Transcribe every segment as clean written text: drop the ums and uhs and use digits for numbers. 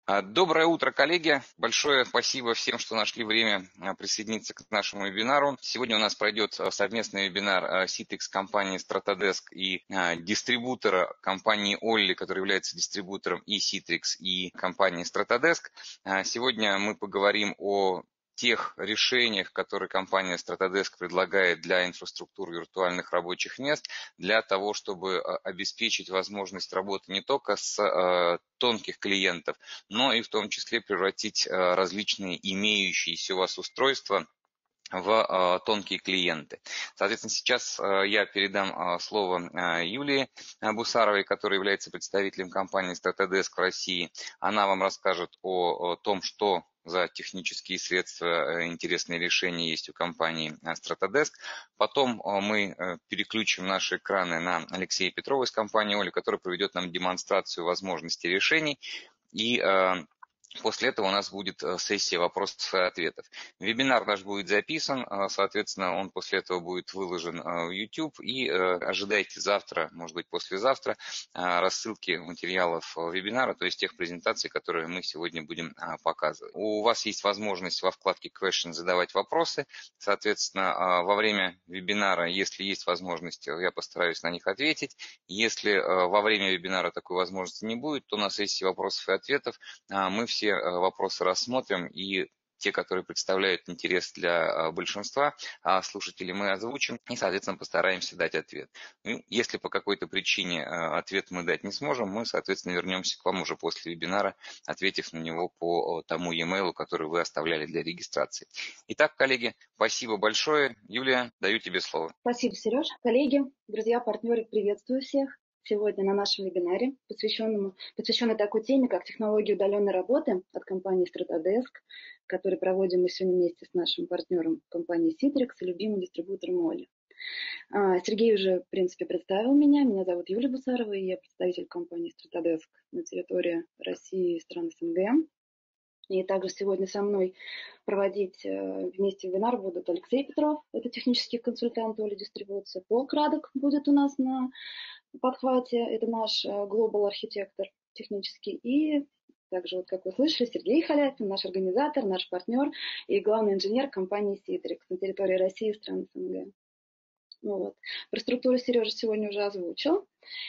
Доброе утро, коллеги. Большое спасибо всем, что нашли время присоединиться к нашему вебинару. Сегодня у нас пройдет совместный вебинар Citrix компании Stratadesk и дистрибутора компании Olli, который является дистрибутором и Citrix, и компании Stratadesk. Сегодня мы поговорим о тех решениях, которые компания Stratadesk предлагает для инфраструктуры виртуальных рабочих мест, для того, чтобы обеспечить возможность работы не только с тонких клиентов, но и в том числе превратить различные имеющиеся у вас устройства в тонкие клиенты. Соответственно, сейчас я передам слово Юлии Бусаровой, которая является представителем компании Stratadesk в России. Она вам расскажет о том, что за технические средства, интересные решения есть у компании Stratadesk. Потом мы переключим наши экраны на Алексея Петрова из компании Olli, который проведет нам демонстрацию возможностей решений. И после этого у нас будет сессия вопросов и ответов. Вебинар наш будет записан, соответственно, он после этого будет выложен в YouTube. И ожидайте завтра, может быть, послезавтра, рассылки материалов вебинара, то есть тех презентаций, которые мы сегодня будем показывать. У вас есть возможность во вкладке Question задавать вопросы. Соответственно, во время вебинара, если есть возможность, я постараюсь на них ответить. Если во время вебинара такой возможности не будет, то на сессии вопросов и ответов мы все вопросы рассмотрим, и те, которые представляют интерес для большинства слушателей, мы озвучим и, соответственно, постараемся дать ответ. Если по какой-то причине ответ мы дать не сможем, мы, соответственно, вернемся к вам уже после вебинара, ответив на него по тому e-mail, который вы оставляли для регистрации. Итак, коллеги, спасибо большое. Юлия, даю тебе слово. Спасибо, Сереж. Коллеги, друзья, партнеры, приветствую всех. Сегодня на нашем вебинаре, посвященной такой теме, как технологии удаленной работы от компании Stratadesk, который проводим мы сегодня вместе с нашим партнером компанией Citrix и любимым дистрибутором Olli. Сергей уже, в принципе, представил меня. Меня зовут Юлия Бусарова, и я представитель компании Stratadesk на территории России и стран СНГ. И также сегодня со мной проводить вместе вебинар будут Алексей Петров, это технический консультант Olli дистрибуции, Пол Крадок будет у нас на подхвате, это наш глобал архитектор технический, и также, вот как вы слышали, Сергей Халяпин, наш организатор, наш партнер и главный инженер компании Citrix на территории России и стран СНГ. Вот. Про структуру Сережа сегодня уже озвучил,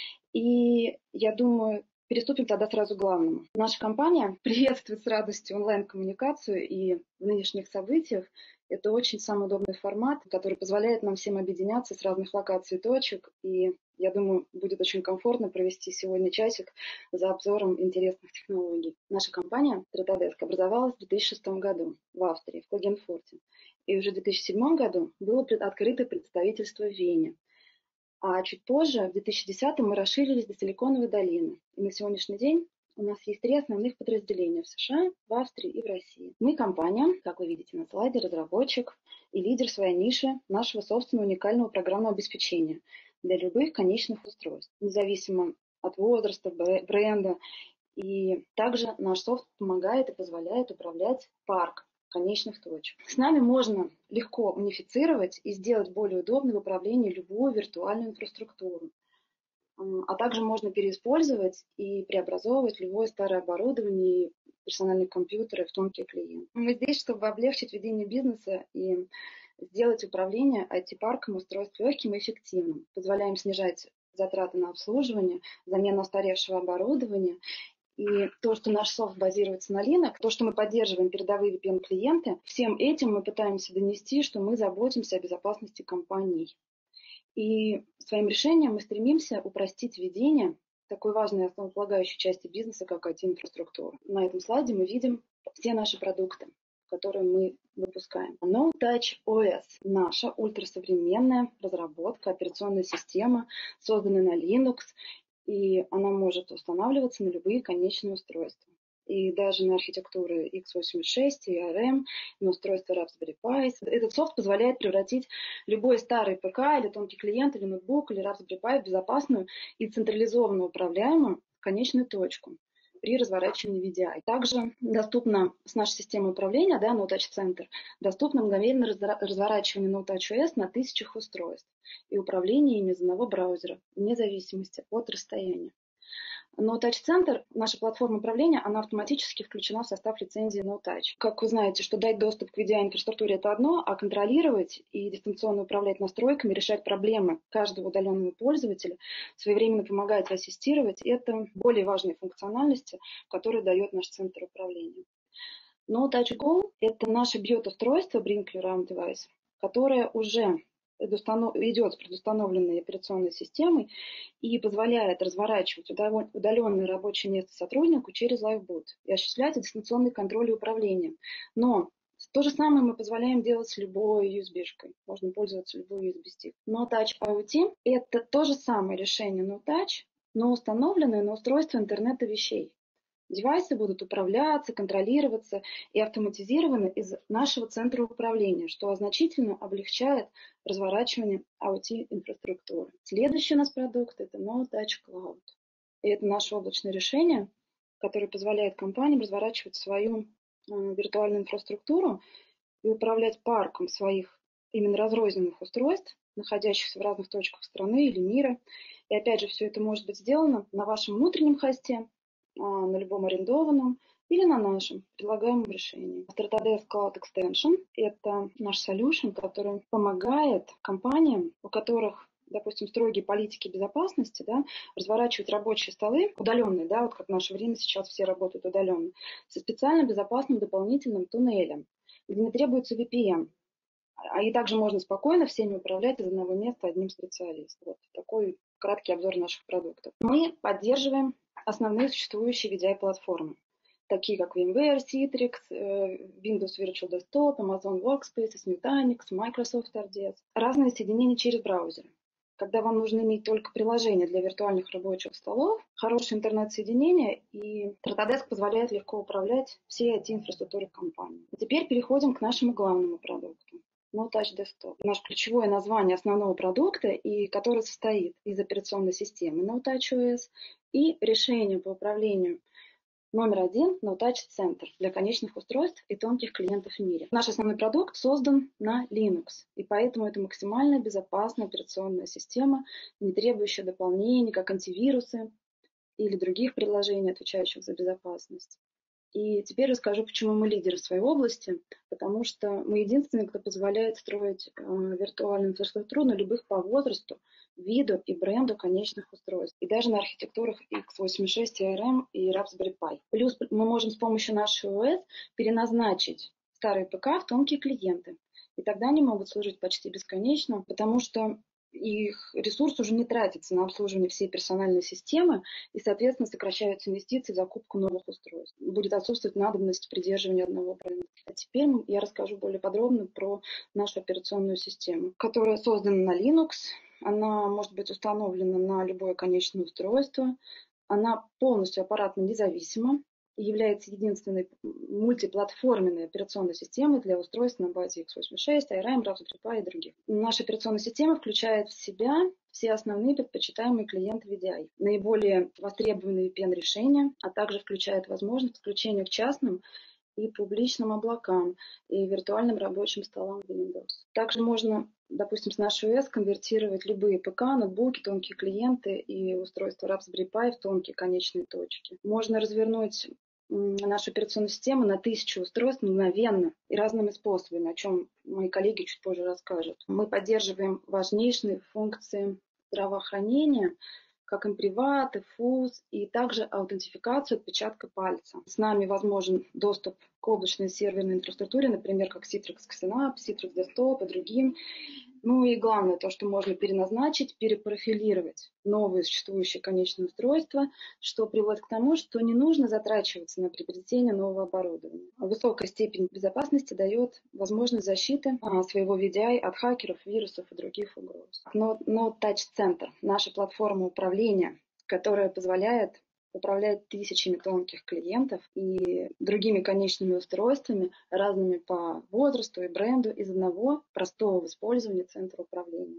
и я думаю, переступим тогда сразу к главному. Наша компания приветствует с радостью онлайн-коммуникацию, и в нынешних событиях это очень самый удобный формат, который позволяет нам всем объединяться с разных локаций и точек. И я думаю, будет очень комфортно провести сегодня часик за обзором интересных технологий. Наша компания Stratadesk образовалась в 2006 году в Австрии, в Клагенфурте. И уже в 2007 году было открыто представительство в Вене. А чуть позже, в 2010 мы расширились до Силиконовой долины. И на сегодняшний день у нас есть 3 основных подразделения в США, в Австрии и в России. Мы компания, как вы видите на слайде, разработчик и лидер своей ниши нашего собственного уникального программного обеспечения для любых конечных устройств, независимо от возраста, бренда. И также наш софт помогает и позволяет управлять парком конечных точек. С нами можно легко унифицировать и сделать более удобной в управлении любую виртуальную инфраструктуру. А также можно переиспользовать и преобразовывать любое старое оборудование, персональные компьютеры в тонкие клиенты. Мы здесь, чтобы облегчить ведение бизнеса и сделать управление IT-парком устройств легким и эффективным. Позволяем снижать затраты на обслуживание, замену устаревшего оборудования. И то, что наш софт базируется на Linux, то, что мы поддерживаем передовые VPN-клиенты, всем этим мы пытаемся донести, что мы заботимся о безопасности компаний. И своим решением мы стремимся упростить ведение такой важной основополагающей части бизнеса, как IT-инфраструктура. На этом слайде мы видим все наши продукты, которые мы выпускаем. No Touch OS – наша ультрасовременная разработка, операционная система, созданная на Linux, и она может устанавливаться на любые конечные устройства. И даже на архитектуры x86, ARM, на устройства Raspberry Pi. Этот софт позволяет превратить любой старый ПК или тонкий клиент, или ноутбук, или Raspberry Pi в безопасную и централизованно управляемую конечную точку при разворачивании VDI. Также доступно с нашей системой управления, No Touch Center, доступно мгновенное разворачивание No Touch OS на тысячах устройств и управление ими из одного браузера, вне зависимости от расстояния. Но Touch Center, наша платформа управления, она автоматически включена в состав лицензии No Touch. Как вы знаете, что дать доступ к VDI-инфраструктуре – это одно, а контролировать и дистанционно управлять настройками, решать проблемы каждого удаленного пользователя, своевременно помогать и ассистировать – это более важные функциональности, которые дает наш центр управления. No Touch Go – это наше бьет-устройство Bring Your Own Device, которое уже идет с предустановленной операционной системой и позволяет разворачивать удаленное рабочее место сотруднику через Liveboot и осуществлять дистанционный контроль и управление. Но то же самое мы позволяем делать с любой USB-шкой. Можно пользоваться любой USB-стик. No Touch IoT – это то же самое решение No Touch, но установленное на устройство интернета вещей. Девайсы будут управляться, контролироваться и автоматизированы из нашего центра управления, что значительно облегчает разворачивание IoT-инфраструктуры. Следующий у нас продукт – это No Touch Cloud. И это наше облачное решение, которое позволяет компаниям разворачивать свою виртуальную инфраструктуру и управлять парком своих именно разрозненных устройств, находящихся в разных точках страны или мира. И опять же, все это может быть сделано на вашем внутреннем хосте, на любом арендованном или на нашем предлагаемом решении. Stratadesk Cloud Extension – это наш solution, который помогает компаниям, у которых, допустим, строгие политики безопасности, да, разворачивать рабочие столы удаленные, да, вот как в наше время сейчас все работают удаленно, со специальным безопасным дополнительным туннелем, где не требуется VPN. И также можно спокойно всеми управлять из одного места одним специалистом. Вот такой краткий обзор наших продуктов. Мы поддерживаем основные существующие VDI-платформы, такие как VMware, Citrix, Windows Virtual Desktop, Amazon Workspace, Nutanix, Microsoft RDS. Разные соединения через браузеры. Когда вам нужно иметь только приложение для виртуальных рабочих столов, хорошее интернет-соединение, и Stratadesk позволяет легко управлять всей IT-инфраструктурой компании. А теперь переходим к нашему главному продукту. No Touch Desktop. Наше ключевое название основного продукта, и который состоит из операционной системы No Touch OS и решения по управлению номер один No Touch Center для конечных устройств и тонких клиентов в мире. Наш основной продукт создан на Linux, и поэтому это максимально безопасная операционная система, не требующая дополнений, как антивирусы или других приложений, отвечающих за безопасность. И теперь расскажу, почему мы лидеры в своей области, потому что мы единственные, кто позволяет строить виртуальную инфраструктуру на любых по возрасту, виду и бренду конечных устройств. И даже на архитектурах x86 ARM и Raspberry Pi. Плюс мы можем с помощью нашего ОС переназначить старые ПК в тонкие клиенты. И тогда они могут служить почти бесконечно, потому что их ресурс уже не тратится на обслуживание всей персональной системы, и, соответственно, сокращаются инвестиции в закупку новых устройств. Будет отсутствовать надобность придерживания одного бренда. А теперь я расскажу более подробно про нашу операционную систему, которая создана на Linux. Она может быть установлена на любое конечное устройство. Она полностью аппаратно независима и является единственной мультиплатформенной операционной системой для устройств на базе x86, ARM, Raspberry Pi и других. Наша операционная система включает в себя все основные предпочитаемые клиенты VDI, наиболее востребованные VPN-решения, а также включает возможность подключения к частным и публичным облакам, и виртуальным рабочим столам Windows. Также можно, допустим, с нашей ОС конвертировать любые ПК, ноутбуки, тонкие клиенты и устройства Raspberry Pi в тонкие конечные точки. Можно развернуть нашу операционную систему на 1000 устройств мгновенно и разными способами, о чем мои коллеги чуть позже расскажут. Мы поддерживаем важнейшие функции здравоохранения, как имприват, ФУЗ и также аутентификацию отпечатка пальца. С нами возможен доступ к облачной серверной инфраструктуре, например, как Citrix Synapse, Citrix Desktop и другим. Ну и главное, то, что можно переназначить, перепрофилировать новые существующие конечные устройства, что приводит к тому, что не нужно затрачиваться на приобретение нового оборудования. Высокая степень безопасности дает возможность защиты своего VDI от хакеров, вирусов и других угроз. Но Touch Center, наша платформа управления, которая позволяет управлять тысячами тонких клиентов и другими конечными устройствами, разными по возрасту и бренду, из одного простого в использовании центра управления.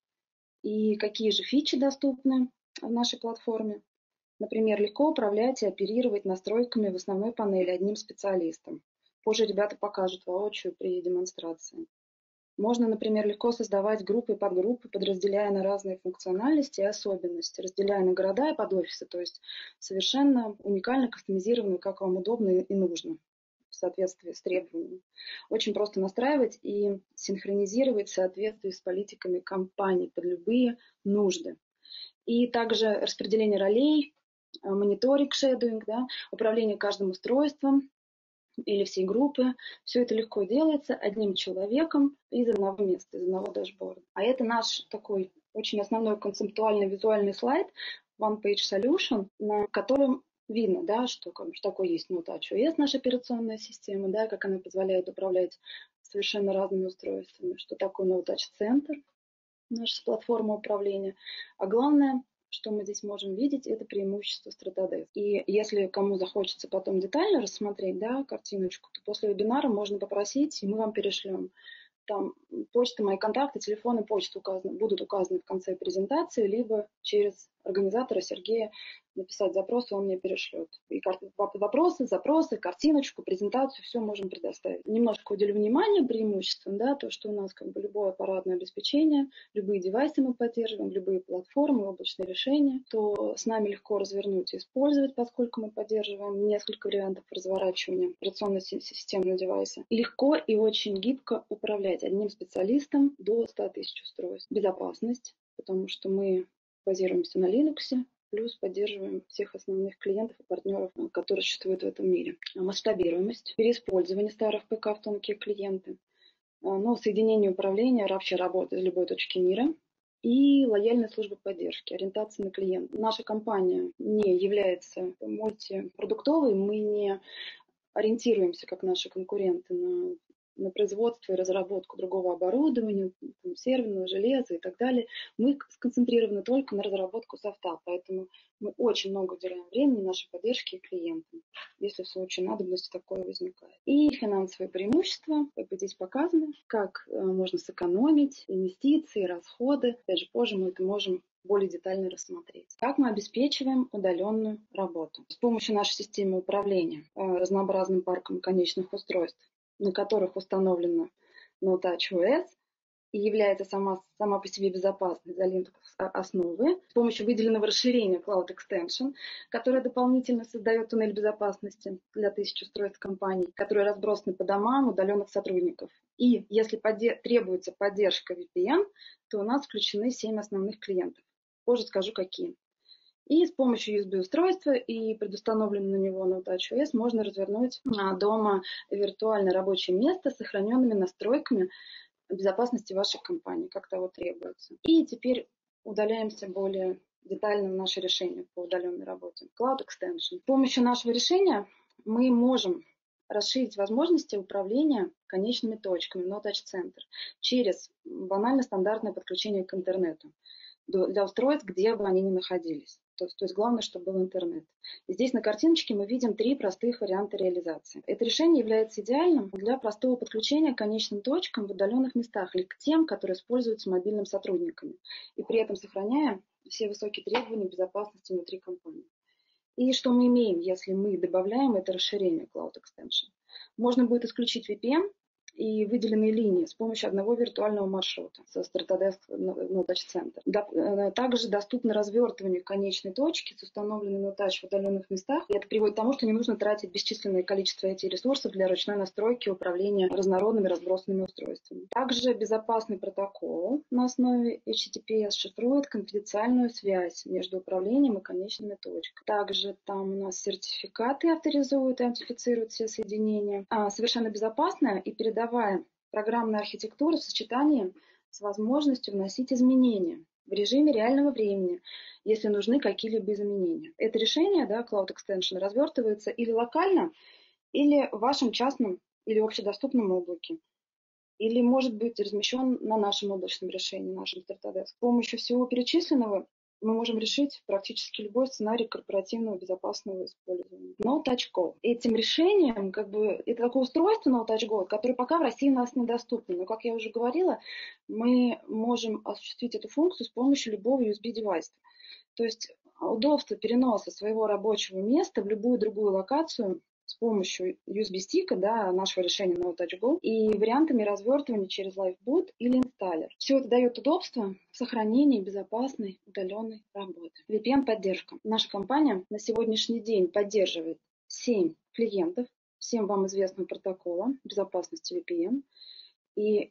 И какие же фичи доступны в нашей платформе? Например, легко управлять и оперировать настройками в основной панели одним специалистом. Позже ребята покажут воочию при демонстрации. Можно, например, легко создавать группы и подгруппы, подразделяя на разные функциональности и особенности, разделяя на города и подофисы, то есть совершенно уникально кастомизированно, как вам удобно и нужно в соответствии с требованиями. Очень просто настраивать и синхронизировать в соответствии с политиками компании под любые нужды. И также распределение ролей, мониторинг, шедоинг, да, управление каждым устройством или всей группы. Все это легко делается одним человеком из одного места, из одного дашборда. А это наш такой очень основной концептуальный визуальный слайд One Page Solution, на котором видно, да, что такое есть NoTouchOS, наша операционная система, да, как она позволяет управлять совершенно разными устройствами, что такое NoTouch Center, наша платформа управления. А главное, что мы здесь можем видеть, это преимущество Stratodesk. И если кому захочется потом детально рассмотреть, да, картиночку, то после вебинара можно попросить, и мы вам перешлем. Там почта, мои контакты, телефоны, почта будут указаны в конце презентации, либо через организатора Сергея написать запрос, он мне перешлет. И вопросы, запросы, картиночку, презентацию, все можем предоставить. Немножко уделю внимание преимуществам, да, то, что у нас как бы любое аппаратное обеспечение, любые девайсы мы поддерживаем, любые платформы, облачные решения, то с нами легко развернуть и использовать, поскольку мы поддерживаем несколько вариантов разворачивания операционной системы на девайсе. Легко и очень гибко управлять одним специалистом до 100 тысяч устройств. Безопасность, потому что мы базируемся на Linux, плюс поддерживаем всех основных клиентов и партнеров, которые существуют в этом мире. Масштабируемость, переиспользование старых ПК в тонкие клиенты, соединение управления, вообще работа из любой точки мира и лояльная служба поддержки, ориентация на клиента. Наша компания не является мультипродуктовой, мы не ориентируемся, как наши конкуренты, на производство и разработку другого оборудования, серверного железа и так далее. Мы сконцентрированы только на разработку софта, поэтому мы очень много уделяем времени нашей поддержке и клиентам, если в случае надобности такое возникает. И финансовые преимущества, как бы здесь показано, как можно сэкономить инвестиции, расходы. Опять же, позже мы это можем более детально рассмотреть. Как мы обеспечиваем удаленную работу? С помощью нашей системы управления разнообразным парком конечных устройств, на которых установлена NoTouchOS и является сама по себе безопасной за Linux основы, с помощью выделенного расширения Cloud Extension, которое дополнительно создает туннель безопасности для 1000 устройств компаний, которые разбросаны по домам удаленных сотрудников. И если требуется поддержка VPN, то у нас включены 7 основных клиентов. Позже скажу, какие. И с помощью USB-устройства и предустановленного на него NoTouchOS можно развернуть дома виртуальное рабочее место с сохраненными настройками безопасности вашей компании, как того требуется. И теперь удаляемся более детально в наше решение по удаленной работе. Cloud Extension. С помощью нашего решения мы можем расширить возможности управления конечными точками NoTouch Center через банально стандартное подключение к интернету для устройств, где бы они ни находились. То есть главное, чтобы был интернет. И здесь на картиночке мы видим 3 простых варианта реализации. Это решение является идеальным для простого подключения к конечным точкам в удаленных местах или к тем, которые используются мобильными сотрудниками, и при этом сохраняя все высокие требования безопасности внутри компании. И что мы имеем, если мы добавляем это расширение Cloud Extension? Можно будет исключить VPN и выделенные линии с помощью одного виртуального маршрута со Stratodesk NoTouch Center. Также доступно развертывание конечной точки с установленной NoTouch в удаленных местах. И это приводит к тому, что не нужно тратить бесчисленное количество IT-ресурсов для ручной настройки и управления разнородными разбросанными устройствами. Также безопасный протокол на основе HTTPS шифрует конфиденциальную связь между управлением и конечными точками. Также там у нас сертификаты авторизуют и аутентифицируют все соединения. Совершенно безопасная и передаваемая программная архитектура в сочетании с возможностью вносить изменения в режиме реального времени, если нужны какие-либо изменения. Это решение, да, Cloud Extension, развертывается или локально, или в вашем частном или общедоступном облаке, или может быть размещен на нашем облачном решении, нашем Stratodesk. С помощью всего перечисленного мы можем решить практически любой сценарий корпоративного безопасного использования. NoTouch Go. Этим решением, это такое устройство NoTouch Go, которое пока в России у нас недоступно. Но, как я уже говорила, мы можем осуществить эту функцию с помощью любого USB-девайса. То есть удобство переноса своего рабочего места в любую другую локацию с помощью USB-стика, да, нашего решения No Touch Go, и вариантами развертывания через Liveboot или инсталлер. Все это дает удобство сохранения безопасной удаленной работы. VPN-поддержка. Наша компания на сегодняшний день поддерживает 7 клиентов, всем вам известного протокола безопасности VPN. И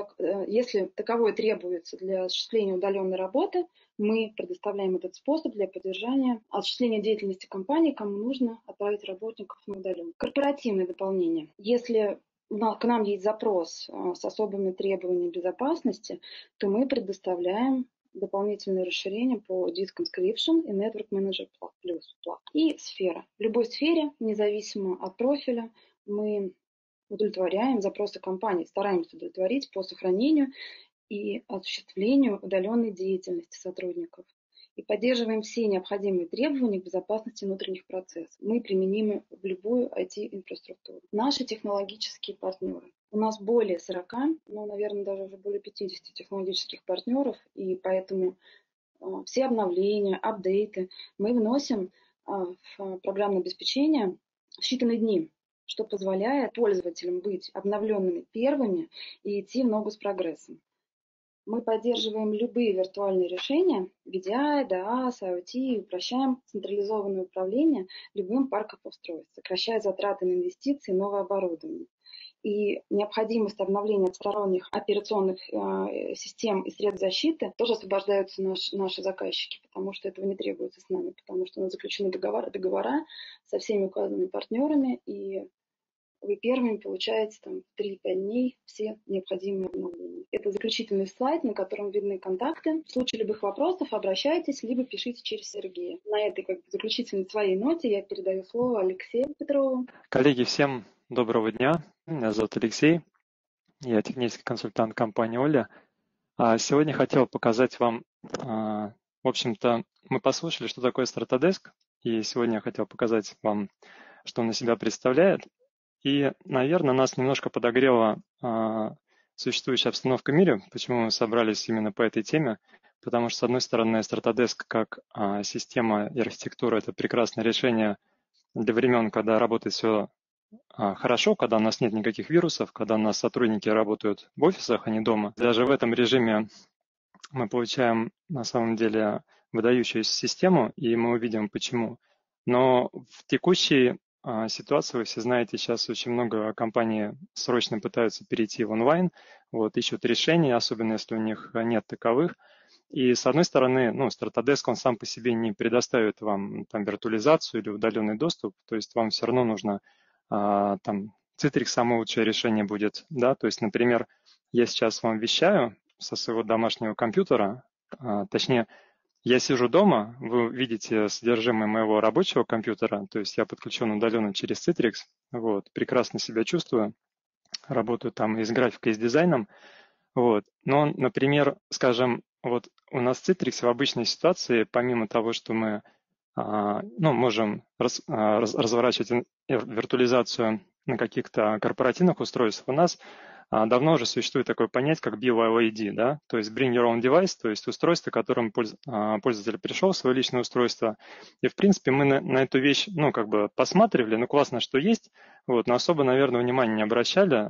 если таковое требуется для осуществления удаленной работы, мы предоставляем этот способ для поддержания осуществления деятельности компании, кому нужно отправить работников на удаленку. Корпоративное дополнение. Если к нам есть запрос с особыми требованиями безопасности, то мы предоставляем дополнительное расширение по Disk Inscription и Network Manager Plus. И сфера. В любой сфере, независимо от профиля, мы удовлетворяем запросы компании, стараемся удовлетворить по сохранению и осуществлению удаленной деятельности сотрудников. И поддерживаем все необходимые требования к безопасности внутренних процессов. Мы применимы в любую IT-инфраструктуру. Наши технологические партнеры. У нас более 40, наверное, даже уже более 50 технологических партнеров, и поэтому все обновления, апдейты мы вносим в программное обеспечение в считанные дни, что позволяет пользователям быть обновленными первыми и идти в ногу с прогрессом. Мы поддерживаем любые виртуальные решения, VDI, DAS, IoT, и упрощаем централизованное управление любым парком устройств, сокращая затраты на инвестиции и новое оборудование. И необходимость обновления сторонних операционных систем и средств защиты тоже освобождаются наши заказчики, потому что этого не требуется с нами, потому что у нас заключены договора со всеми указанными партнерами, и вы первыми получаете в 3-5 дней все необходимые обновления. Это заключительный слайд, на котором видны контакты. В случае любых вопросов обращайтесь, либо пишите через Сергея. На этой заключительной своей ноте я передаю слово Алексею Петрову. Коллеги, всем доброго дня. Меня зовут Алексей. Я технический консультант компании Оля. Сегодня хотел показать вам, в общем-то, мы послушали, что такое Stratadesk, и сегодня я хотел показать вам, что он из себя представляет. И, наверное, нас немножко подогрела существующая обстановка в мире, почему мы собрались именно по этой теме, потому что, с одной стороны, Stratadesk как система и архитектура – это прекрасное решение для времен, когда работает все хорошо, когда у нас нет никаких вирусов, когда у нас сотрудники работают в офисах, а не дома. Даже в этом режиме мы получаем, на самом деле, выдающуюся систему, и мы увидим, почему. Но в текущей ситуации, вы все знаете, сейчас очень много компаний срочно пытаются перейти в онлайн, ищут решения, особенно если у них нет таковых. И с одной стороны, Stratadesk, он сам по себе не предоставит вам виртуализацию или удаленный доступ, то есть вам все равно нужно, Citrix самое лучшее решение будет, да, то есть, например, я сейчас вам вещаю со своего домашнего компьютера, точнее, я сижу дома, вы видите содержимое моего рабочего компьютера, то есть я подключен удаленно через Citrix, прекрасно себя чувствую, работаю там и с графикой, и с дизайном, Но, например, скажем, у нас Citrix в обычной ситуации, помимо того, что мы можем разворачивать виртуализацию на каких-то корпоративных устройствах, у нас давно уже существует такое понятие, как BYOD, да, то есть Bring Your Own Device, то есть устройство, которым пользователь пришел, свое личное устройство. И, в принципе, мы на эту вещь, посматривали, классно, что есть, но особо, наверное, внимания не обращали.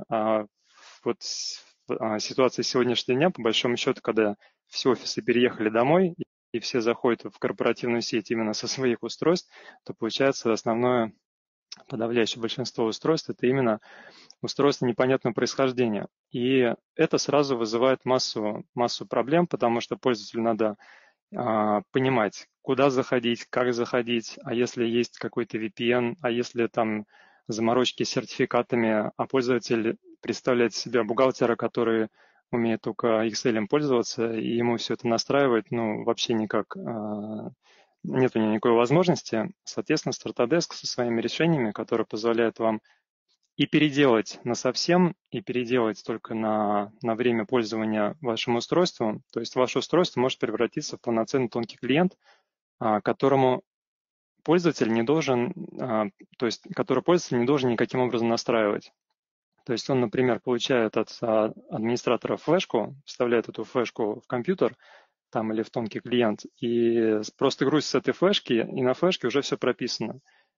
Ситуация сегодняшнего дня, по большому счету, когда все офисы переехали домой, и все заходят в корпоративную сеть именно со своих устройств, то получается основное подавляющее большинство устройств – это именно устройства непонятного происхождения. И это сразу вызывает массу проблем, потому что пользователю надо понимать, куда заходить, как заходить, а если есть какой-то VPN, а если там заморочки с сертификатами, а пользователь представляет себя бухгалтера, который умеет только Excel пользоваться, и ему все это настраивать, вообще никак нет у него никакой возможности. Соответственно, Stratadesk со своими решениями, которые позволяют вам и переделать насовсем, и переделать только на время пользования вашим устройством. То есть ваше устройство может превратиться в полноценный тонкий клиент, которому пользователь не должен, который пользователь не должен никаким образом настраивать. То есть он, например, получает от администратора флешку, вставляет эту флешку в компьютер или в тонкий клиент, и просто грузит с этой флешки, и на флешке уже все прописано.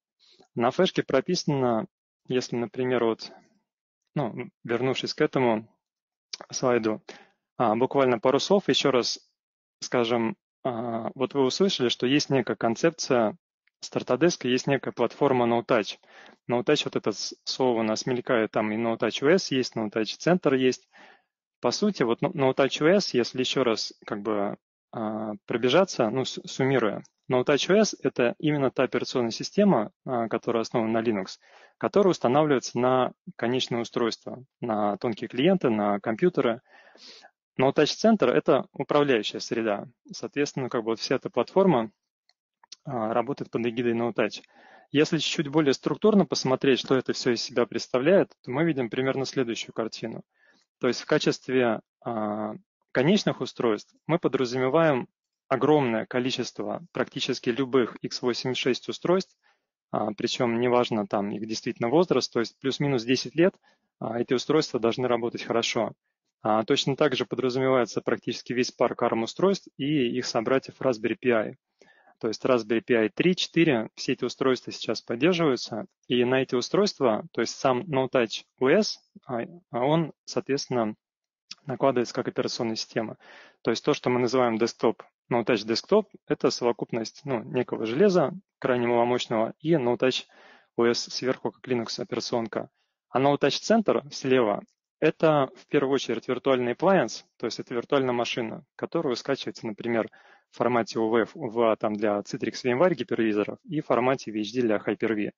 На флешке прописано, если, например, вот, вернувшись к этому слайду, буквально пару слов, еще раз скажем, вот вы услышали, что есть некая концепция Stratodesc, есть некая платформа NoTouch. NoTouch, вот это слово у нас мелькает, там и NoTouch OS есть, NoTouch Center есть. По сути, вот NoTouch OS, если еще раз как бы пробежаться, суммируя, NoTouch OS – это именно та операционная система, которая основана на Linux, которая устанавливается на конечное устройство, на тонкие клиенты, на компьютеры. NoTouch Center – это управляющая среда. Соответственно, как бы вот вся эта платформа работает под эгидой NoTouch. Если чуть-чуть более структурно посмотреть, что это все из себя представляет, то мы видим примерно следующую картину. То есть в качестве конечных устройств мы подразумеваем огромное количество практически любых x86 устройств, причем неважно там их действительно возраст, то есть плюс-минус 10 лет эти устройства должны работать хорошо. Точно так же подразумевается практически весь парк ARM-устройств и их собратьев Raspberry Pi. То есть Raspberry Pi 3, 4, все эти устройства сейчас поддерживаются, и на эти устройства, то есть сам NoTouch OS, он, соответственно, накладывается как операционная система. То есть то, что мы называем desktop, NoTouch Desktop, это совокупность некого железа крайне маломощного и NoTouch OS сверху как Linux операционка. А NoTouch Center слева это в первую очередь виртуальный appliance, то есть это виртуальная машина, которую скачивается, например, в формате UWF для Citrix VMware гипервизоров и в формате VHD для Hyper-V.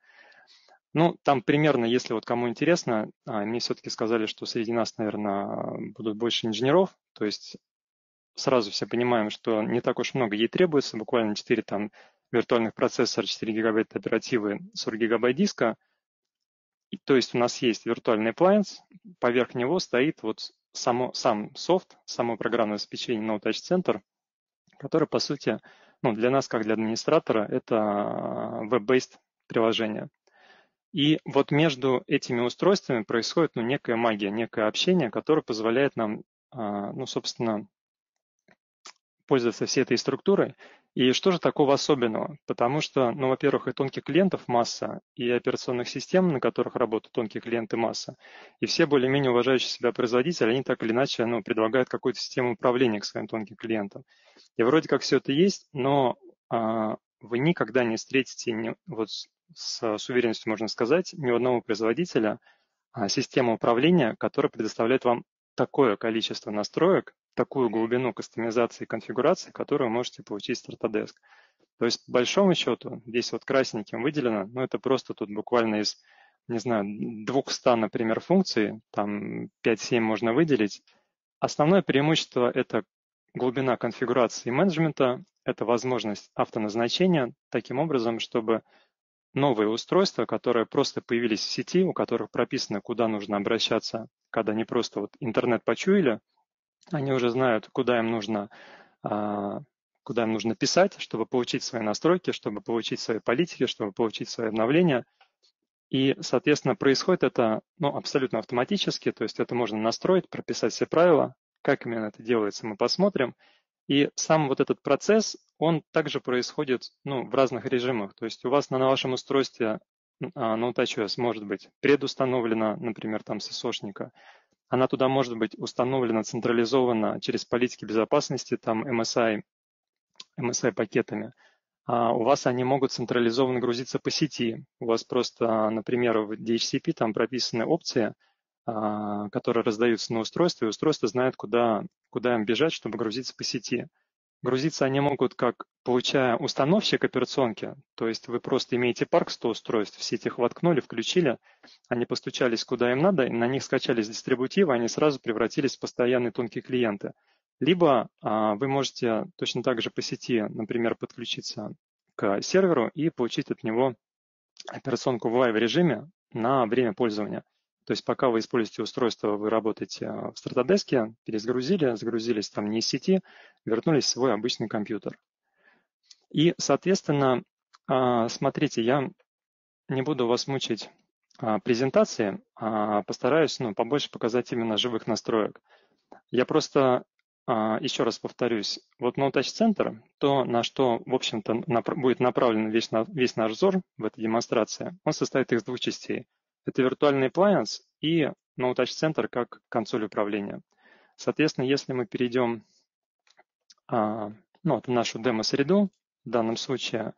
Там примерно, если вот кому интересно, мне все-таки сказали, что среди нас, наверное, будут больше инженеров, то есть сразу все понимаем, что не так уж много ей требуется, буквально 4 виртуальных процессора, 4 гигабайта оперативы, 40 гигабайт диска. То есть у нас есть виртуальный appliance, поверх него стоит вот сам софт, само программное обеспечение NoTouch Center, который, по сути, для нас, как для администратора, это web-based приложение. И вот между этими устройствами происходит некая магия, некое общение, которое позволяет нам, собственно, пользоваться всей этой структурой. И что же такого особенного? Потому что, во-первых, и тонких клиентов масса, и операционных систем, на которых работают тонкие клиенты масса, и все более-менее уважающие себя производители, они так или иначе предлагают какую-то систему управления к своим тонким клиентам. И вроде как все это есть, но вы никогда не встретите, с уверенностью можно сказать, ни у одного производителя систему управления, которая предоставляет вам такое количество настроек, такую глубину кастомизации и конфигурации, которую вы можете получить в Stratodesc. То есть, по большому счету, здесь вот красненьким выделено, это просто тут буквально из, 200, например, функций, там 5-7 можно выделить. Основное преимущество – это глубина конфигурации и менеджмента, это возможность автоназначения таким образом, чтобы новые устройства, которые просто появились в сети, у которых прописано, куда нужно обращаться, когда они просто интернет почуяли, они уже знают, куда им нужно писать, чтобы получить свои настройки, чтобы получить свои политики, чтобы получить свои обновления. И, соответственно, происходит это абсолютно автоматически, то есть это можно настроить, прописать все правила. Как именно это делается, мы посмотрим. И сам вот этот процесс, он также происходит в разных режимах. То есть у вас на вашем устройстве NoTouch OS может быть предустановлена, например, с ISO-шника. Она туда может быть установлена централизованно через политики безопасности, MSI пакетами. У вас они могут централизованно грузиться по сети. У вас просто, например, в DHCP прописаны опции, которые раздаются на устройство, и устройство знает, куда им бежать, чтобы грузиться по сети. Грузиться они могут, как получая установщик операционки, то есть вы просто имеете парк 100 устройств, все их воткнули, включили, они постучались куда им надо, и на них скачались дистрибутивы, они сразу превратились в постоянные тонкие клиенты. Либо вы можете точно так же по сети, например, подключиться к серверу и получить от него операционку в лайв-режиме на время пользования. То есть пока вы используете устройство, вы работаете в Stratodesc, загрузились не из сети, вернулись в свой обычный компьютер. И, соответственно, смотрите, я не буду вас мучить презентацией, постараюсь побольше показать именно живых настроек. Я просто еще раз повторюсь, вот No Touch Center, то, на что, в общем-то, будет направлен весь наш взор в этой демонстрации, он состоит из двух частей. Это виртуальный appliance и No Touch Center как консоль управления. Соответственно, если мы перейдем в нашу демо-среду, в данном случае,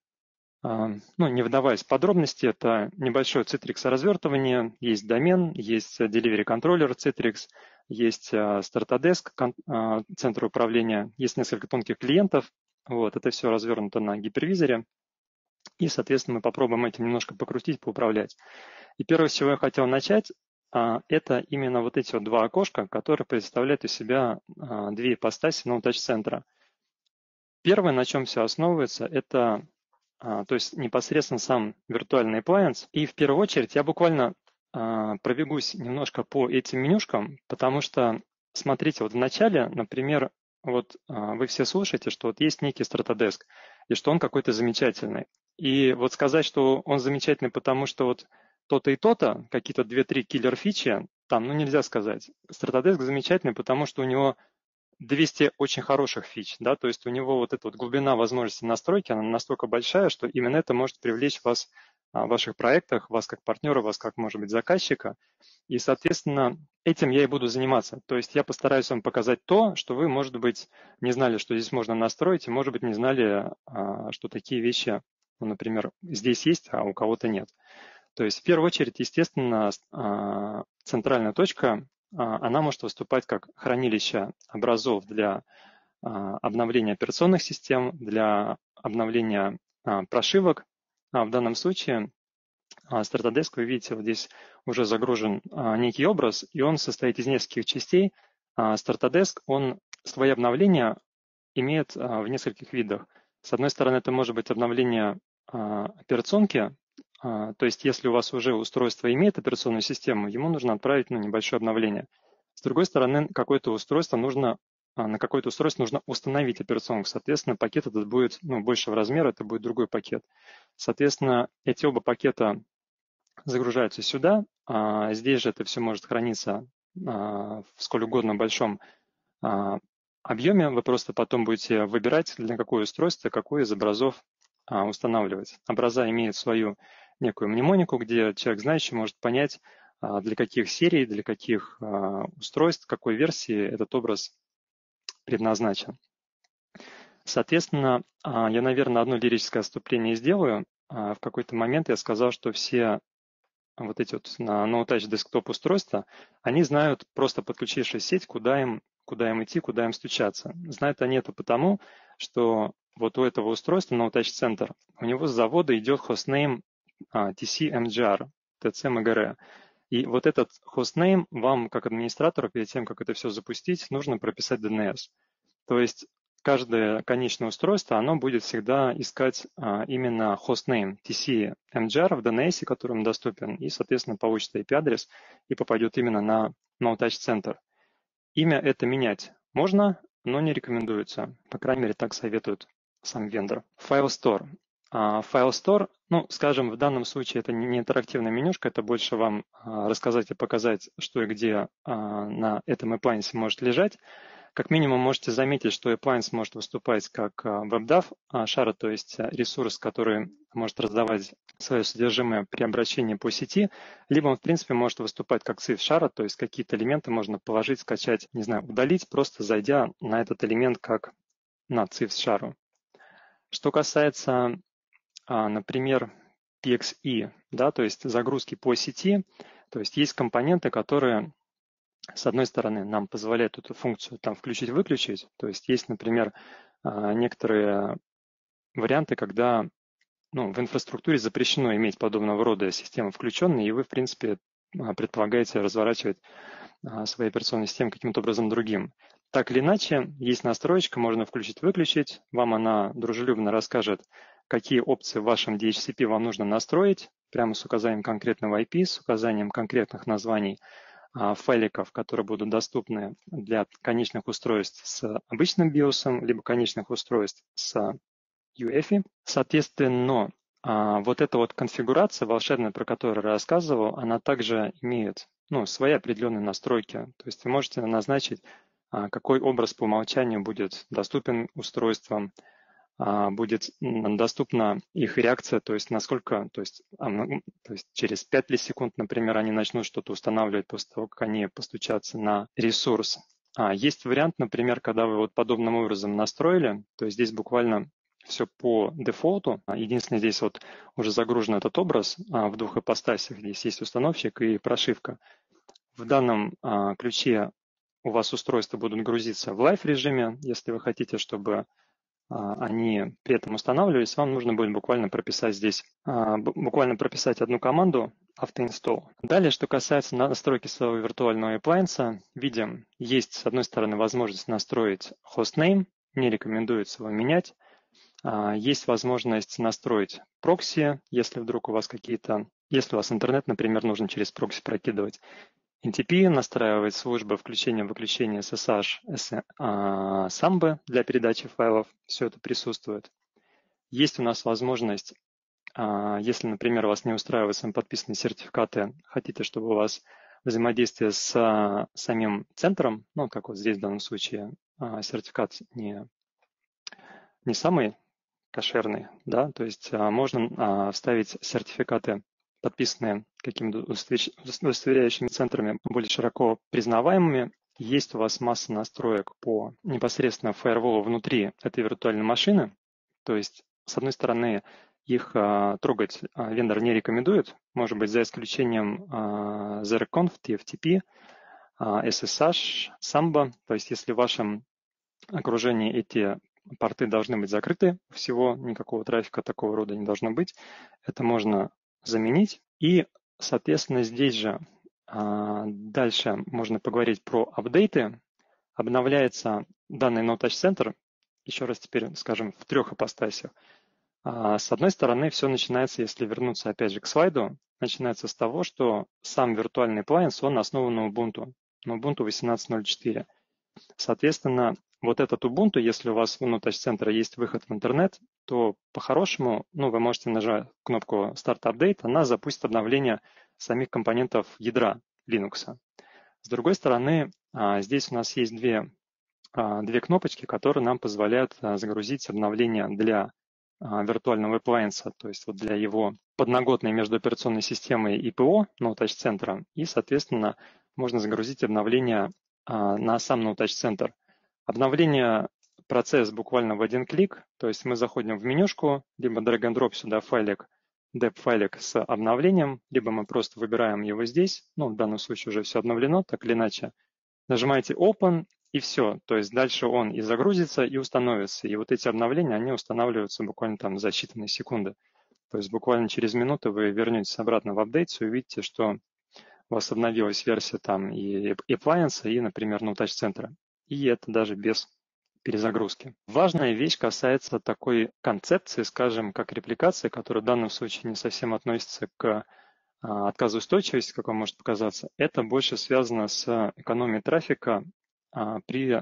не вдаваясь в подробности, это небольшое Citrix развертывание, есть домен, есть Delivery Controller Citrix, есть Stratadesk, центр управления, есть несколько тонких клиентов. Вот, это все развернуто на гипервизоре. И, соответственно, мы попробуем этим немножко покрутить, поуправлять. И первое, с чего я хотел начать, это именно вот эти вот два окошка, которые представляют из себя две ипостаси No Touch центра. Первое, на чем все основывается, это то есть непосредственно сам виртуальный appliance. И в первую очередь я буквально пробегусь немножко по этим менюшкам, потому что, смотрите, вот в начале, например, вот вы все слушаете, что вот есть некий Stratadesk, и что он какой-то замечательный. И вот сказать, что он замечательный, потому что вот то-то и то-то, какие-то 2-3 киллер-фичи, там, нельзя сказать. Stratadesk замечательный, потому что у него 200 очень хороших фич, да, то есть у него вот эта вот глубина возможностей настройки, она настолько большая, что именно это может привлечь вас в ваших проектах, вас как партнера, вас как, может быть, заказчика. И, соответственно, этим я и буду заниматься. То есть я постараюсь вам показать то, что вы, может быть, не знали, что здесь можно настроить, и, может быть, не знали, что такие вещи, например, здесь есть, а у кого-то нет. То есть в первую очередь, естественно, центральная точка, она может выступать как хранилище образов для обновления операционных систем, для обновления прошивок. В данном случае Stratadesk, вы видите, вот здесь уже загружен некий образ, и он состоит из нескольких частей. Stratadesk, он свои обновления имеет в нескольких видах. С одной стороны, это может быть обновление операционки, то есть если у вас уже устройство имеет операционную систему, ему нужно отправить небольшое обновление. С другой стороны, на какое-то устройство нужно установить операционку. Соответственно, пакет этот будет большего размера, это будет другой пакет. Соответственно, эти оба пакета загружаются сюда. Здесь же это все может храниться в сколь угодно большом объеме. Вы просто потом будете выбирать, для какое устройство, какой из образов устанавливать. Образа имеют свою некую мнемонику, где человек знающий может понять, для каких серий, для каких устройств, какой версии этот образ предназначен. Соответственно, я, наверное, одно лирическое отступление сделаю. В какой-то момент я сказал, что все вот эти вот на No Touch десктоп устройства, они знают, просто подключившись в сеть, куда им идти, куда им стучаться. Знают они это потому, что вот у этого устройства No Touch Center, у него с завода идет хостнейм TC-MGR, TC-MGR. И вот этот хостнейм вам, как администратору, перед тем, как это все запустить, нужно прописать DNS. То есть каждое конечное устройство, оно будет всегда искать именно хостнейм TC-MGR в DNS, который им доступен, и, соответственно, получит IP-адрес и попадет именно на No Touch Center. Имя это менять можно, но не рекомендуется. По крайней мере, так советует сам вендор. File Store. File Store, скажем, в данном случае это не интерактивная менюшка, это больше вам рассказать и показать, что и где на этом appliance может лежать. Как минимум можете заметить, что appliance может выступать как WebDAV шара, то есть ресурс, который может раздавать свое содержимое при обращении по сети, либо он, в принципе, может выступать как CIFS шара, то есть какие-то элементы можно положить, скачать, удалить, просто зайдя на этот элемент как на CIFS шару. Что касается, например, PXE, то есть загрузки по сети, то есть компоненты, которые с одной стороны, нам позволяет эту функцию включить-выключить. То есть, например, некоторые варианты, когда в инфраструктуре запрещено иметь подобного рода системы включенные, и вы, в принципе, предполагаете разворачивать свои операционные системы каким-то образом другим. Так или иначе, есть настроечка, можно включить-выключить. Вам она дружелюбно расскажет, какие опции в вашем DHCP вам нужно настроить, прямо с указанием конкретного IP, с указанием конкретных названий файликов, которые будут доступны для конечных устройств с обычным BIOS, либо конечных устройств с UEFI. Соответственно, вот эта вот конфигурация волшебная, про которую я рассказывал, она также имеет свои определенные настройки. То есть вы можете назначить какой образ по умолчанию будет доступен устройствам, будет доступна их реакция, то есть насколько, то есть через 5 ли секунд, например, они начнут что-то устанавливать после того, как они постучатся на ресурс. Есть вариант, например, когда вы вот подобным образом настроили, то есть здесь буквально все по дефолту. Единственное, здесь вот уже загружен этот образ в двух ипостасях. Здесь есть установщик и прошивка. В данном ключе у вас устройства будут грузиться в лайв-режиме. Если вы хотите, чтобы они при этом устанавливались, вам нужно будет буквально прописать здесь, одну команду autoinstall. Далее, что касается настройки своего виртуального appliance, видим, есть с одной стороны возможность настроить hostname, не рекомендуется его менять. Есть возможность настроить прокси, если вдруг у вас если у вас интернет, например, нужно через прокси прокидывать. NTP настраивает службы включения-выключения SSH, Samba для передачи файлов. Все это присутствует. Есть у нас возможность, если, например, вас не устраивают самоподписанные сертификаты, хотите, чтобы у вас взаимодействие с самим центром, ну, как вот здесь в данном случае сертификат не самый кошерный, да, то есть можно вставить сертификаты, подписанные какими-то удостоверяющими центрами, более широко признаваемыми. Есть у вас масса настроек по непосредственно фаерволу внутри этой виртуальной машины. То есть, с одной стороны, их трогать вендор не рекомендует, может быть, за исключением ZeroConf, TFTP, SSH, Samba. То есть, если в вашем окружении эти порты должны быть закрыты, всего никакого трафика такого рода не должно быть. Это можно заменить. И, соответственно, здесь же дальше можно поговорить про апдейты. Обновляется данный No-Touch Center, еще раз теперь скажем, в 3 ипостасях. С одной стороны, все начинается, если вернуться опять же к слайду, начинается с того, что сам виртуальный appliance, он основан на Ubuntu 18.04. Соответственно, вот этот Ubuntu, если у вас у No-Touch-центра есть выход в интернет, то по-хорошему, вы можете нажать кнопку Start Update, она запустит обновление самих компонентов ядра Linux. С другой стороны, здесь у нас есть две кнопочки, которые нам позволяют загрузить обновление для виртуального appliance, то есть вот для его подноготной между операционной системой и ПО No-Touch-центра, и, соответственно, можно загрузить обновление на сам No-Touch-центр. Обновление процесс буквально в один клик, то есть мы заходим в менюшку, либо drag and drop сюда файлик, dep-файлик с обновлением, либо мы просто выбираем его здесь, в данном случае уже все обновлено, так или иначе. Нажимаете Open и все, то есть дальше он и загрузится, и установится. И вот эти обновления, они устанавливаются буквально там за считанные секунды. То есть буквально через минуту вы вернетесь обратно в апдейт и увидите, что у вас обновилась версия там и appliance, и, например, No-Touch-центра. И это даже без перезагрузки. Важная вещь касается такой концепции, скажем, как репликация, которая в данном случае не совсем относится к отказоустойчивости, как вам может показаться. Это больше связано с экономией трафика при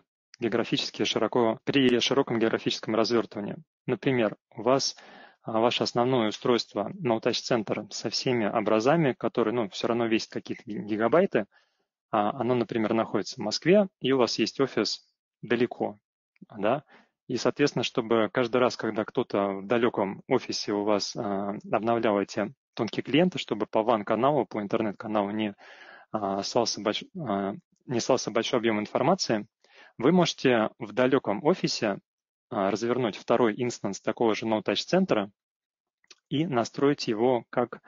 широком географическом развертывании. Например, у вас ваше основное устройство No-Touch-центр со всеми образами, которые все равно весят какие-то гигабайты, оно, например, находится в Москве, и у вас есть офис далеко, да, и, соответственно, чтобы каждый раз, когда кто-то в далеком офисе у вас обновлял эти тонкие клиенты, чтобы по WAN-каналу, по интернет-каналу не слался большой объем информации, вы можете в далеком офисе развернуть второй инстанс такого же No-Touch-центра и настроить его как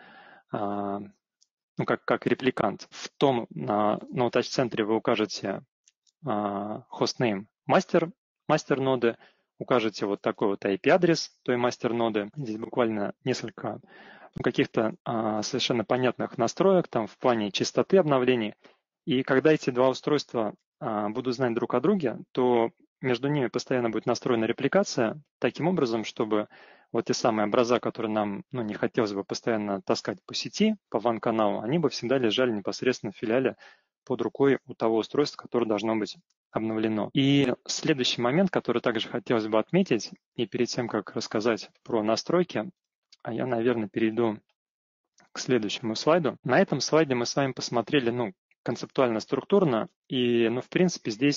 репликант. В том No-Touch-центре вы укажете hostname мастер ноды, укажете вот такой вот IP-адрес той мастер ноды. Здесь буквально несколько каких-то совершенно понятных настроек там в плане частоты обновлений. И когда эти два устройства будут знать друг о друге, то между ними постоянно будет настроена репликация таким образом, чтобы вот те самые образа, которые нам не хотелось бы постоянно таскать по сети, по WAN-каналу, они бы всегда лежали непосредственно в филиале под рукой у того устройства, которое должно быть обновлено. И следующий момент, который также хотелось бы отметить, и перед тем, как рассказать про настройки, я, наверное, перейду к следующему слайду. На этом слайде мы с вами посмотрели, концептуально, структурно, и, в принципе, здесь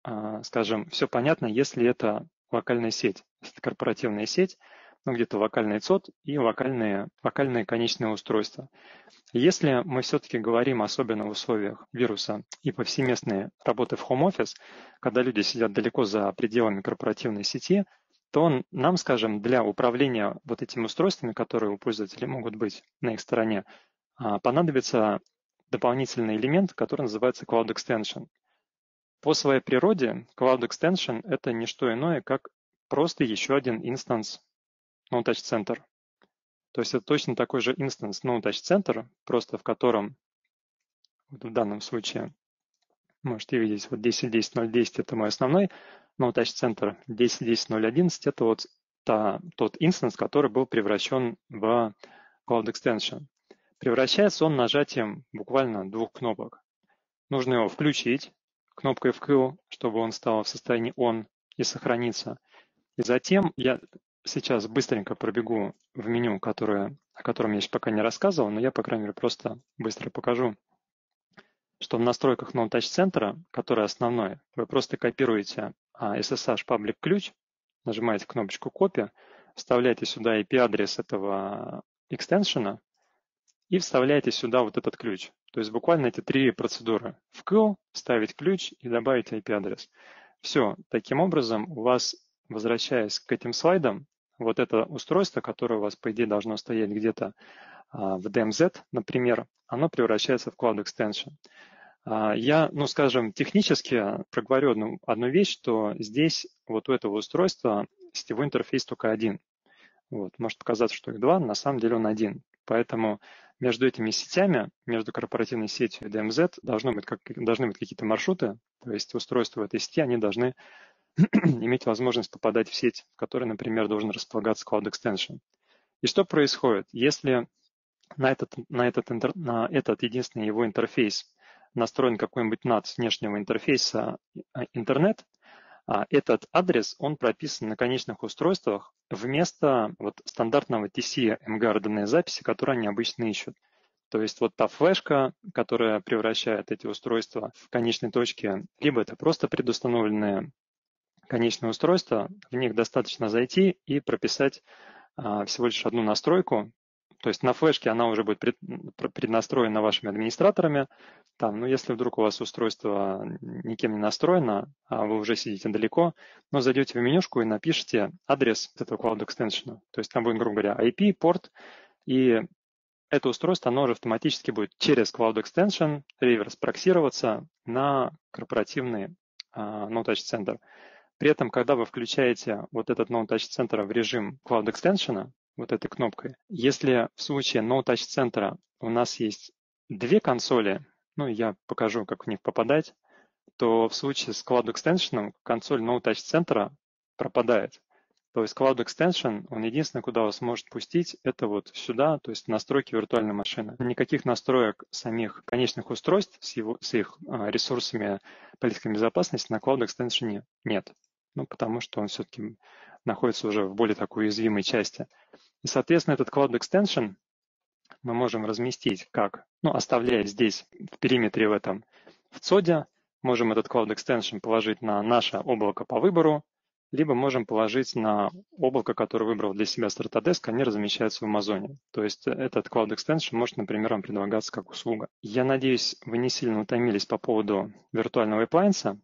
скажем, все понятно, если это локальная сеть, если это корпоративная сеть, где-то локальный ЦОД и локальные конечные устройства. Если мы все-таки говорим, особенно в условиях вируса и повсеместной работы в home office, когда люди сидят далеко за пределами корпоративной сети, то нам, скажем, для управления вот этими устройствами, которые у пользователей могут быть на их стороне, понадобится дополнительный элемент, который называется Cloud Extension. По своей природе Cloud Extension – это не что иное, как просто еще один инстанс No-Touch Center. То есть это точно такой же инстанс No-Touch Center, просто в котором вот в данном случае можете видеть вот 10.10.0.10 это мой основной No-Touch Center, 10.10.0.11 это вот тот инстанс, который был превращен в Cloud Extension. Превращается он нажатием буквально 2 кнопок. Нужно его включить кнопкой вкл, чтобы он стал в состоянии on и сохраниться. И затем я сейчас быстренько пробегу в меню, о котором я еще пока не рассказывал, но я, по крайней мере, просто быстро покажу, что в настройках No-Touch Center, который основной, вы просто копируете SSH паблик ключ, нажимаете кнопочку копия, вставляете сюда IP-адрес этого экстеншена и вставляете сюда вот этот ключ. То есть буквально эти 3 процедуры. Вкл, вставить ключ и добавить IP-адрес. Все. Таким образом, у вас, возвращаясь к этим слайдам, вот это устройство, которое у вас, по идее, должно стоять где-то в DMZ, например, оно превращается в Cloud Extension. Я, скажем, технически проговорю одну вещь, что здесь вот у этого устройства сетевой интерфейс только один. Вот. Может показаться, что их 2, на самом деле он один. Поэтому между этими сетями, между корпоративной сетью и DMZ должны быть какие-то маршруты, то есть устройства в этой сети, они должны иметь возможность попадать в сеть, в которой, например, должен располагаться Cloud Extension. И что происходит, если на этот единственный его интерфейс настроен какой-нибудь NAT внешнего интерфейса интернет, этот адрес, он прописан на конечных устройствах вместо вот стандартного TC mGRDN записи, которую они обычно ищут. То есть вот та флешка, которая превращает эти устройства в конечные точки, либо это просто предустановленные конечные устройства, в них достаточно зайти и прописать всего лишь одну настройку. То есть на флешке она уже будет преднастроена вашими администраторами. Если вдруг у вас устройство никем не настроено, а вы уже сидите далеко, зайдете в менюшку и напишите адрес этого Cloud Extension. То есть там будет, грубо говоря, IP, порт, и это устройство, оно уже автоматически будет через Cloud Extension реверс проксироваться на корпоративный No-Touch Center. При этом, когда вы включаете вот этот No-Touch Center в режим Cloud Extension, вот этой кнопкой, если в случае No-Touch Center у нас есть 2 консоли, я покажу, как в них попадать, то в случае с Cloud Extension консоль No-Touch Center пропадает. То есть Cloud Extension, он единственное, куда вас может пустить, это вот сюда, то есть настройки виртуальной машины. Никаких настроек самих конечных устройств с их ресурсами политики безопасности на Cloud Extension нет. Потому что он все-таки находится уже в более такой уязвимой части. И, соответственно, этот Cloud Extension мы можем разместить как? Оставляя здесь в периметре в ЦОДе, можем этот Cloud Extension положить на наше облако по выбору, либо можем положить на облако, которое выбрал для себя Stratadesk, они размещаются в Амазоне. То есть этот Cloud Extension может, например, вам предлагаться как услуга. Я надеюсь, вы не сильно утомились по поводу виртуального appliance,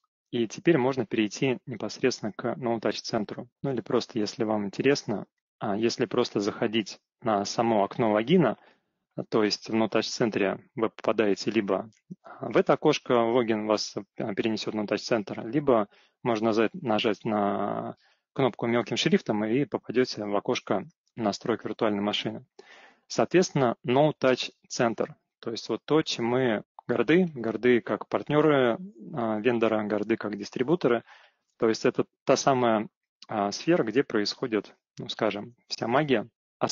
и теперь можно перейти непосредственно к No-Touch центру. Или просто, если вам интересно, если просто заходить на само окно логина, то есть в No-Touch центре вы попадаете либо в это окошко, логин вас перенесет в No-Touch центр, либо можно нажать на кнопку мелким шрифтом и попадете в окошко настроек виртуальной машины. Соответственно, No-Touch центр, то есть вот то, чем мы горды как партнеры вендора, горды как дистрибуторы. То есть это та самая сфера, где происходит, скажем, вся магия.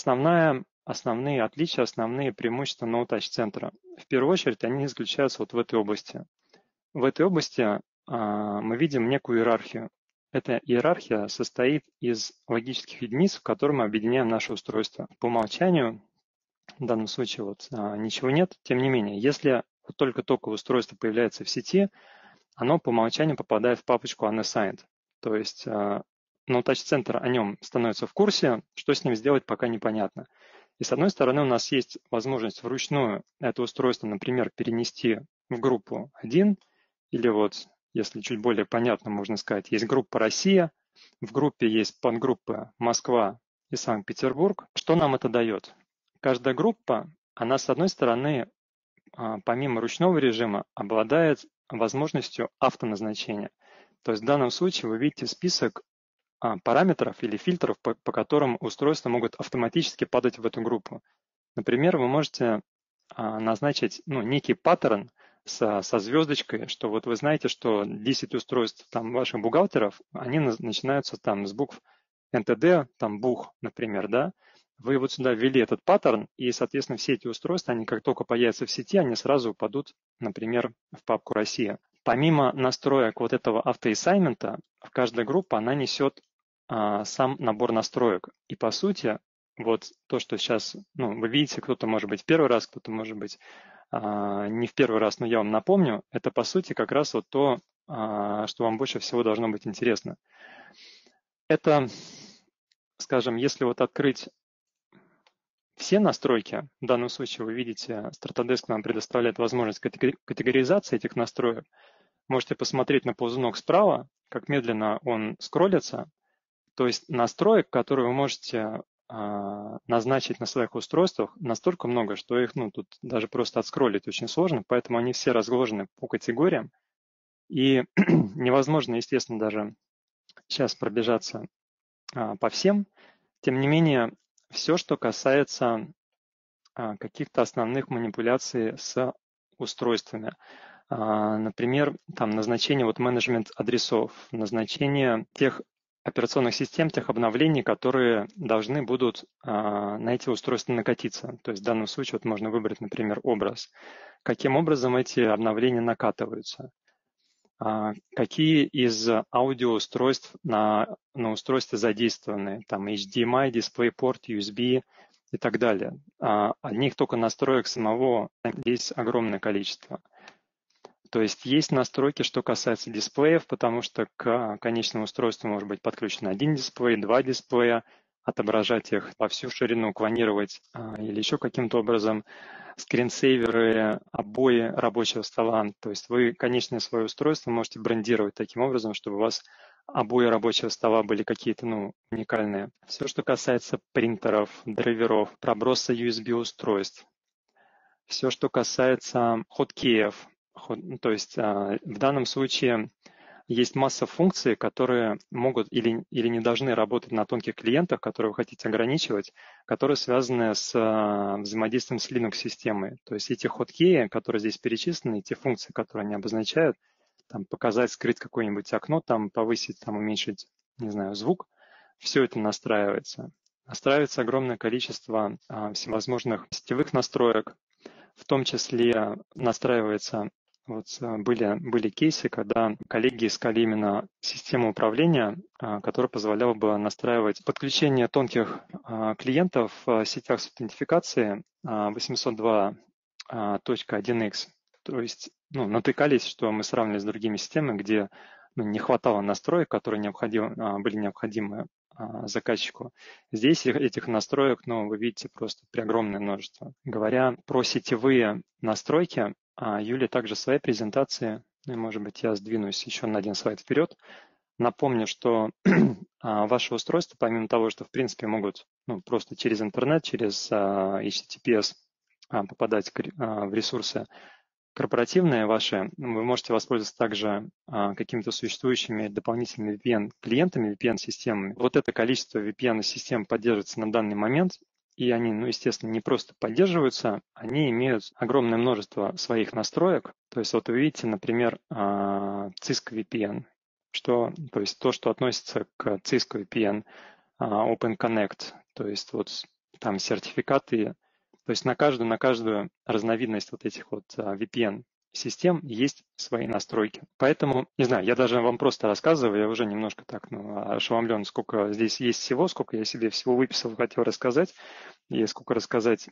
Основные отличия, основные преимущества No-Touch центра. В первую очередь они заключаются вот в этой области. В этой области мы видим некую иерархию. Эта иерархия состоит из логических единиц, в которые мы объединяем наше устройство. По умолчанию, в данном случае ничего нет. Тем не менее, если только устройство появляется в сети, оно по умолчанию попадает в папочку unassigned. То есть но Touch-центр о нем становится в курсе, что с ним сделать пока непонятно. И с одной стороны у нас есть возможность вручную это устройство, например, перенести в группу 1, или вот, если чуть более понятно, можно сказать, есть группа «Россия», в группе есть подгруппы «Москва» и «Санкт-Петербург». Что нам это дает? Каждая группа, она с одной стороны, помимо ручного режима, обладает возможностью автоназначения. То есть в данном случае вы видите список параметров или фильтров, по которым устройства могут автоматически падать в эту группу. Например, вы можете назначить некий паттерн со звездочкой, что вот вы знаете, что 10 устройств там, ваших бухгалтеров, они начинаются там с букв НТД, там БУХ, например, да, вы вот сюда ввели этот паттерн, и, соответственно, все эти устройства, они как только появятся в сети, они сразу упадут, например, в папку «Россия». Помимо настроек вот этого автоассайнмента, каждая группа, она несет сам набор настроек. И, по сути, вот то, что сейчас, вы видите, кто-то может быть первый раз, кто-то может быть не в первый раз, но я вам напомню, это, по сути, как раз вот то, что вам больше всего должно быть интересно. Это, скажем, если вот открыть все настройки, в данном случае вы видите, Stratodesk нам предоставляет возможность категоризации этих настроек. Можете посмотреть на ползунок справа, как медленно он скроллится. То есть настроек, которые вы можете назначить на своих устройствах, настолько много, что их тут даже просто отскроллить очень сложно, поэтому они все разложены по категориям. И невозможно, естественно, даже сейчас пробежаться по всем. Тем не менее, все, что касается каких-то основных манипуляций с устройствами. Например, там назначение менеджмент адресов, назначение тех операционных систем, тех обновлений, которые должны будут на эти устройства накатиться. То есть в данном случае можно выбрать, например, образ. Каким образом эти обновления накатываются? Какие из аудиоустройств на устройстве задействованы? Там HDMI, DisplayPort, USB и так далее. Одних только настроек самого здесь огромное количество. То есть есть настройки, что касается дисплеев, потому что к конечному устройству может быть подключен один дисплей, два дисплея, отображать их во всю ширину, клонировать или еще каким-то образом. Скринсейверы, обои рабочего стола. То есть вы конечное свое устройство можете брендировать таким образом, чтобы у вас обои рабочего стола были какие-то уникальные. Все, что касается принтеров, драйверов, проброса USB-устройств. Все, что касается хоткеев. То есть в данном случае есть масса функций, которые могут или не должны работать на тонких клиентах, которые вы хотите ограничивать, которые связаны с взаимодействием с Linux-системой. То есть эти хоткеи, которые здесь перечислены, те функции, которые они обозначают, там, показать, скрыть какое-нибудь окно, там, повысить, там, уменьшить, не знаю, звук, все это настраивается. Настраивается огромное количество всевозможных сетевых настроек, в том числе настраивается. Были кейсы, когда коллеги искали именно систему управления, которая позволяла бы настраивать подключение тонких клиентов в сетях с аутентификацией 802.1x. То есть натыкались, что мы сравнивали с другими системами, где не хватало настроек, которые были необходимы заказчику. Здесь этих настроек, вы видите, просто огромное множество. Говоря про сетевые настройки, Юлия также в своей презентации, может быть, я сдвинусь еще на один слайд вперед, напомню, что ваши устройства, помимо того, что в принципе могут просто через интернет, через HTTPS попадать в ресурсы корпоративные ваши, вы можете воспользоваться также какими-то существующими дополнительными VPN-клиентами, VPN-системами. Вот это количество VPN-систем поддерживается на данный момент, и они, естественно, не просто поддерживаются, они имеют огромное множество своих настроек. То есть вот вы видите, например, Cisco VPN, то есть то, что относится к Cisco VPN, OpenConnect, то есть там сертификаты. То есть на каждую разновидность этих VPN систем есть свои настройки. Поэтому, не знаю, я даже вам просто рассказываю, я уже немножко так ошеломлен, сколько здесь есть всего, сколько я себе всего выписал, хотел рассказать, и сколько рассказать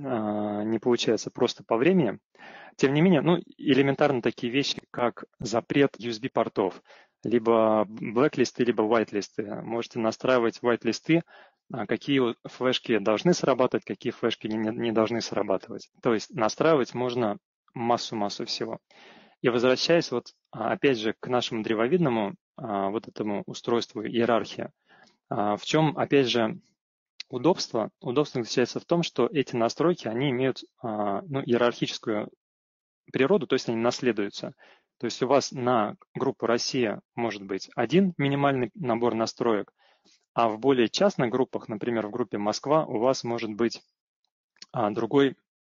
не получается просто по времени. Тем не менее, элементарно такие вещи, как запрет USB-портов, либо блэк-листы, либо white-листы. Можете настраивать white-листы, какие флешки должны срабатывать, какие флешки не должны срабатывать. То есть настраивать можно массу всего. И возвращаясь опять же к нашему древовидному вот этому устройству иерархии, в чем опять же удобство? Удобство заключается в том, что эти настройки, они имеют иерархическую природу, то есть они наследуются. То есть у вас на группу «Россия» может быть один минимальный набор настроек, а в более частных группах, например, в группе «Москва», у вас может быть другой,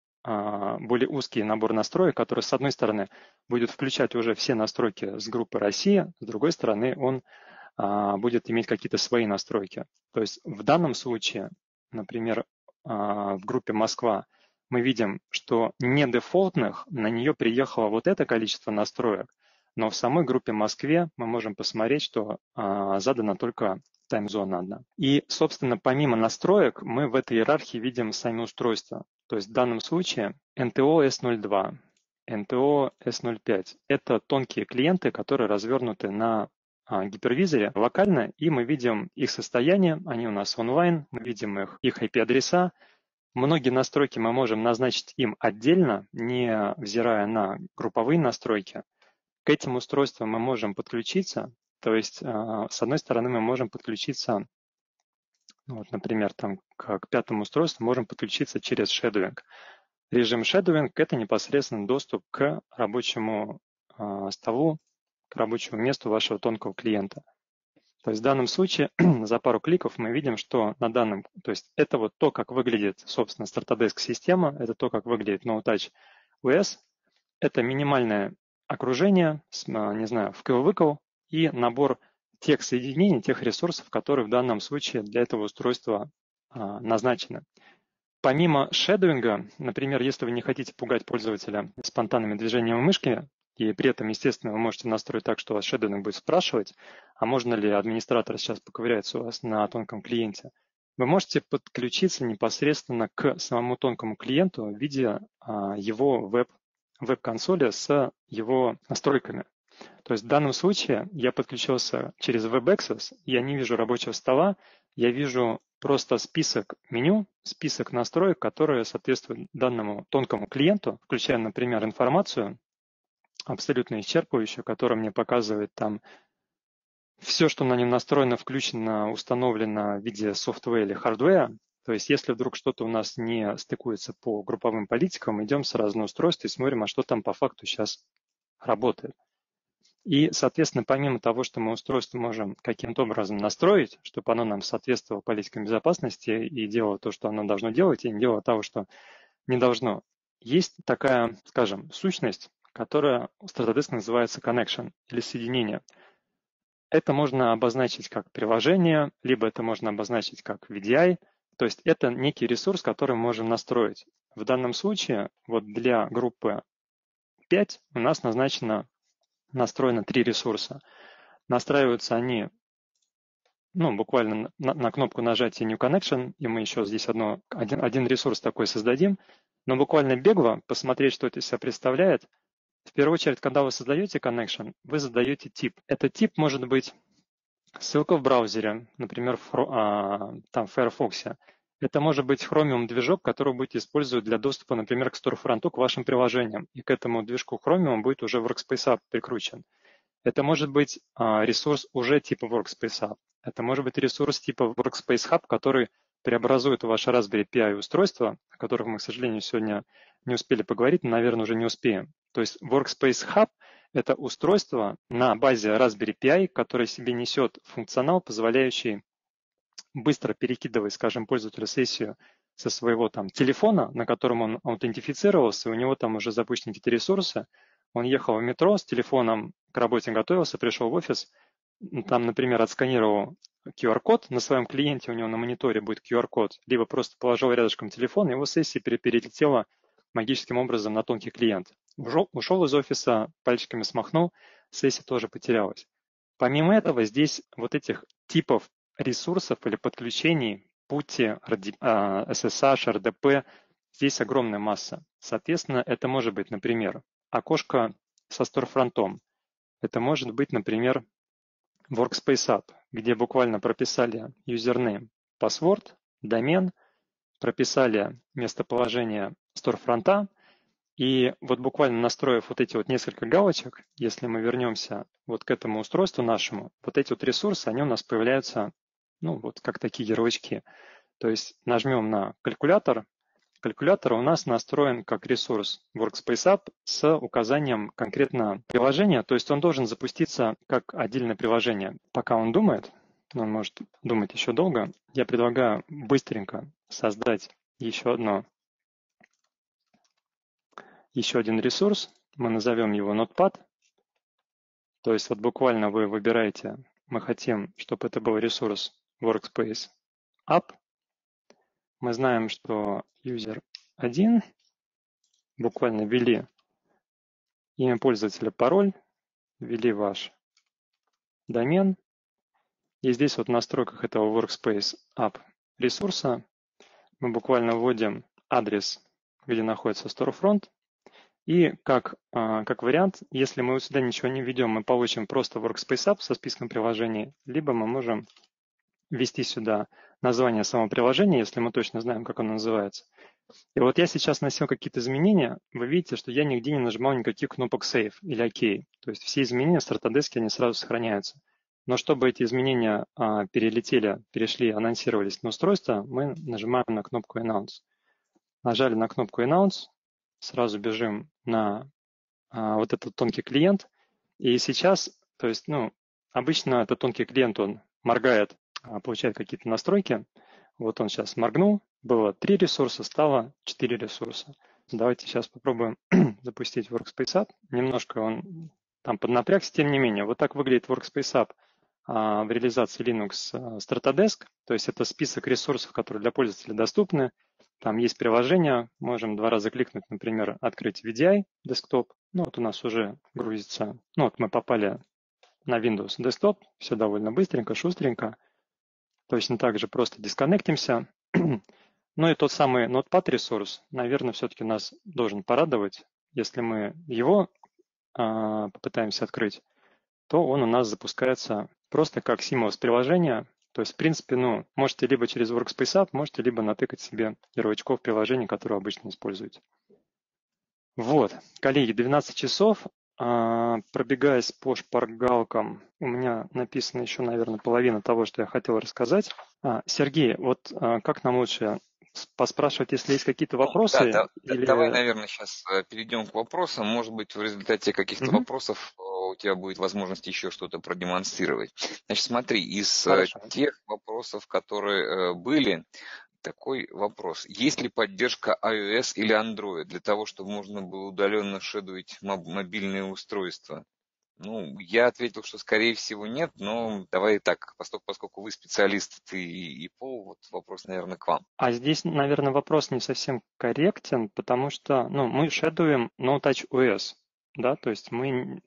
более узкий набор настроек, который, с одной стороны, будет включать уже все настройки с группы «Россия», с другой стороны, он будет иметь какие-то свои настройки. То есть в данном случае, например, в группе «Москва» мы видим, что не дефолтных на нее приехало вот это количество настроек, но в самой группе «Москве» мы можем посмотреть, что задана только таймзона одна. И, собственно, помимо настроек, мы в этой иерархии видим сами устройства. То есть в данном случае NTO S02, NTO S05 – это тонкие клиенты, которые развернуты на гипервизоре локально, и мы видим их состояние, они у нас онлайн, мы видим их IP-адреса. Многие настройки мы можем назначить им отдельно, не взирая на групповые настройки. К этим устройствам мы можем подключиться, то есть с одной стороны мы можем подключиться, например, к пятому устройству можем подключиться через shadowing. Режим shadowing – это непосредственно доступ к рабочему столу, к рабочему месту вашего тонкого клиента. То есть в данном случае за пару кликов мы видим, что то есть это вот то, как выглядит, собственно, Stratadesk система, это то, как выглядит NoTouch OS. Это минимальное окружение, вкл-выкл и набор тех соединений, тех ресурсов, которые в данном случае для этого устройства назначены. Помимо шедоуинга, например, если вы не хотите пугать пользователя спонтанными движениями мышки, и при этом, естественно, вы можете настроить так, что у вас шедоуинг будет спрашивать, а можно ли администратор сейчас поковыряется у вас на тонком клиенте, вы можете подключиться непосредственно к самому тонкому клиенту в виде его веб-консоли с его настройками. То есть в данном случае я подключился через WebAccess, я не вижу рабочего стола, я вижу просто список меню, список настроек, которые соответствуют данному тонкому клиенту, включая, например, информацию абсолютно исчерпывающую, которая мне показывает там все, что на нем настроено, включено, установлено в виде софтвера или хардвера. То есть если вдруг что-то у нас не стыкуется по групповым политикам, идем сразу на устройство и смотрим, а что там по факту сейчас работает. И, соответственно, помимо того, что мы устройство можем каким-то образом настроить, чтобы оно нам соответствовало политикам безопасности и делало то, что оно должно делать, и не делало того, что не должно, есть такая, скажем, сущность, которая у Stratadesk называется connection или соединение. Это можно обозначить как приложение, либо это можно обозначить как VDI, то есть это некий ресурс, который мы можем настроить. В данном случае вот для группы 5 у нас настроено 3 ресурса. Настраиваются они буквально на кнопку нажатия New Connection, и мы еще здесь один ресурс такой создадим, но буквально бегло посмотреть, что это из себя представляет. В первую очередь, когда вы создаете connection, вы задаете тип. Этот тип может быть ссылка в браузере, например, в Firefox. Это может быть Chromium движок, который вы будете использовать для доступа, например, к Storefront, к вашим приложениям. И к этому движку Chromium будет уже Workspace Hub прикручен. Это может быть ресурс уже типа Workspace Hub. Это может быть ресурс типа Workspace Hub, который преобразует ваше Raspberry Pi устройство, о которых мы, к сожалению, сегодня не успели поговорить, но, наверное, уже не успеем. То есть Workspace Hub – это устройство на базе Raspberry Pi, которое себе несет функционал, позволяющий быстро перекидывать, скажем, пользователю сессию со своего телефона, на котором он аутентифицировался, у него там уже запущены какие-то ресурсы, он ехал в метро с телефоном, к работе готовился, пришел в офис, там, например, отсканировал QR-код на своем клиенте, у него на мониторе будет QR-код, либо просто положил рядышком телефон, и его сессия перелетела магическим образом на тонкий клиент. ушел из офиса, пальчиками смахнул, сессия тоже потерялась. Помимо этого, здесь вот этих типов ресурсов или подключений, пути, SSH, RDP, здесь огромная масса. Соответственно, это может быть, например, окошко со сторфронтом. Это может быть, например, Workspace App, где буквально прописали юзернейм, password, домен, прописали местоположение сторфронта, и вот буквально настроив вот эти вот несколько галочек, если мы вернемся вот к этому устройству нашему, вот эти вот ресурсы, они у нас появляются, ну, вот как такие ярлычки. То есть нажмем на калькулятор. Калькулятор у нас настроен как ресурс Workspace App с указанием конкретно приложения, то есть он должен запуститься как отдельное приложение. Пока он думает, он может думать еще долго, я предлагаю быстренько создать еще один ресурс. Мы назовем его Notepad. То есть вот буквально вы выбираете, мы хотим, чтобы это был ресурс Workspace App. Мы знаем, что user 1, буквально ввели имя пользователя, пароль, ввели ваш домен. И здесь вот в настройках этого Workspace App ресурса мы буквально вводим адрес, где находится Storefront. И как вариант, если мы сюда ничего не введем, мы получим просто Workspace App со списком приложений, либо мы можем ввести сюда название самого приложения, если мы точно знаем, как оно называется. И вот я сейчас вносил какие-то изменения, вы видите, что я нигде не нажимал никаких кнопок Save или OK. То есть все изменения в Stratodesk'е, они сразу сохраняются. Но чтобы эти изменения перешли, анонсировались на устройство, мы нажимаем на кнопку Announce. Нажали на кнопку Announce, сразу бежим на вот этот тонкий клиент. И сейчас, то есть, обычно этот тонкий клиент, он моргает, получает какие-то настройки. Вот он сейчас моргнул, было 3 ресурса, стало 4 ресурса. Давайте сейчас попробуем запустить Workspace App. Немножко он там поднапрягся, тем не менее. Вот так выглядит Workspace App в реализации Linux Stratodesk. То есть это список ресурсов, которые для пользователя доступны. Там есть приложение, можем 2 раза кликнуть, например, открыть VDI Desktop. Вот у нас уже грузится. Вот мы попали на Windows Desktop, все довольно быстренько, шустренько. Точно так же просто дисконнектимся. Ну и тот самый Notepad ресурс, наверное, все-таки нас должен порадовать. Если мы его попытаемся открыть, то он у нас запускается просто как seamless приложение. То есть, в принципе, можете либо через Workspace App, можете либо натыкать себе ярлычков приложений, которые обычно используете. Вот, коллеги, 12 часов. Пробегаясь по шпаргалкам, у меня написано еще, наверное, половина того, что я хотел рассказать. Сергей, вот как нам лучше поспрашивать, если есть какие-то вопросы? Давай, наверное, сейчас перейдем к вопросам. Может быть, в результате каких-то вопросов у тебя будет возможность еще что-то продемонстрировать. Значит, смотри, из тех вопросов, которые были, такой вопрос. Есть ли поддержка iOS или Android для того, чтобы можно было удаленно шедуить мобильные устройства? Я ответил, что скорее всего нет, но давай так, поскольку вы специалист, ты и Пол, вот вопрос, наверное, к вам. А здесь, наверное, вопрос не совсем корректен, потому что, мы шедуем NoTouchOS, да, то есть мы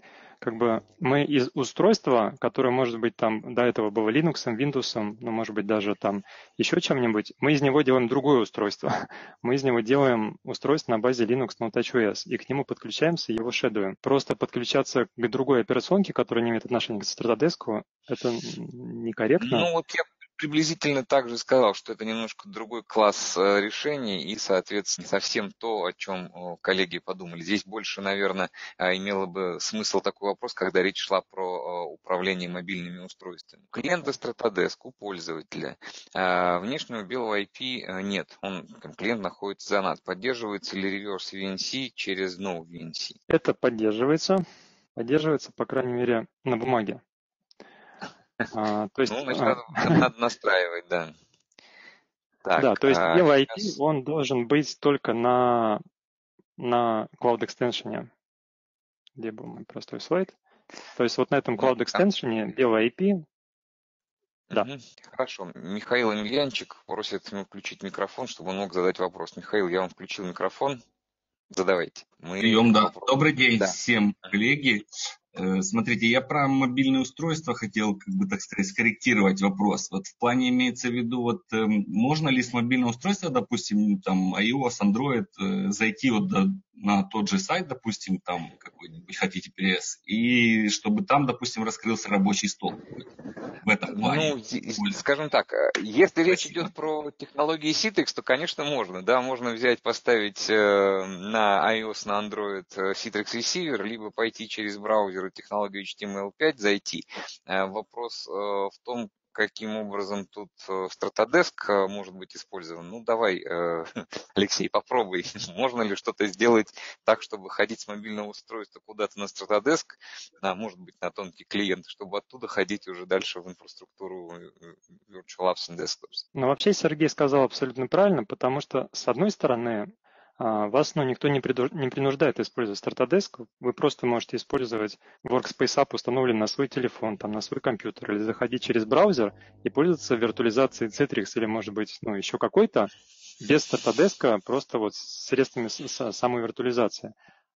из устройства, которое, может быть, там до этого было Linux, Windows, может быть, даже там еще чем-нибудь, мы из него делаем другое устройство. Мы из него делаем устройство на базе Linux NoTouchOS, и к нему подключаемся и его шедуем. Просто подключаться к другой операционке, которая не имеет отношения к Stratodesk'у, это некорректно. Я приблизительно так же сказал, что это немножко другой класс решений и, соответственно, не совсем то, о чем коллеги подумали. Здесь больше, наверное, имело бы смысл такой вопрос, когда речь шла про управление мобильными устройствами. Клиента Stratodesk у пользователя внешнего белого IP нет. Клиент находится за NAT. Поддерживается ли реверс VNC через No VNC? Это поддерживается. Поддерживается, по крайней мере, на бумаге. Значит, надо настраивать, да. Так, да, то есть белый IP, он должен быть только на Cloud Extension. Где был мой простой слайд? То есть вот на этом Cloud Extension белый IP. Да. Хорошо. Михаил Емельянчик просит ему включить микрофон, чтобы он мог задать вопрос. Михаил, я вам включил микрофон. Задавайте. Прием, да. Попробуем. Добрый день Да. всем, коллеги. Смотрите, я про мобильные устройства хотел, так сказать, скорректировать вопрос. Вот в плане имеется в виду, можно ли с мобильного устройства, допустим, там iOS, Android, зайти на тот же сайт, допустим, там какой-нибудь хотите PS, и чтобы там, допустим, раскрылся рабочий стол в этом плане. Скажем так, если речь идет про технологии Citrix, то, конечно, можно. Да, можно взять, поставить на iOS, на Android Citrix Receiver, либо пойти через браузер и технологию HTML5 зайти. Вопрос в том, каким образом тут Stratodesk может быть использован. Ну, давай, Алексей, попробуй. Можно ли что-то сделать так, чтобы ходить с мобильного устройства куда-то на Stratodesk, может быть, на тонкий клиент, чтобы оттуда ходить уже дальше в инфраструктуру Virtual Apps and Desktops? Но вообще Сергей сказал абсолютно правильно, потому что, с одной стороны, вас никто не принуждает использовать Stratodesk, вы просто можете использовать Workspace App, установленный на свой телефон, там, на свой компьютер, или заходить через браузер и пользоваться виртуализацией Citrix или, может быть, еще какой-то, без Stratodesk, просто вот средствами самой виртуализации.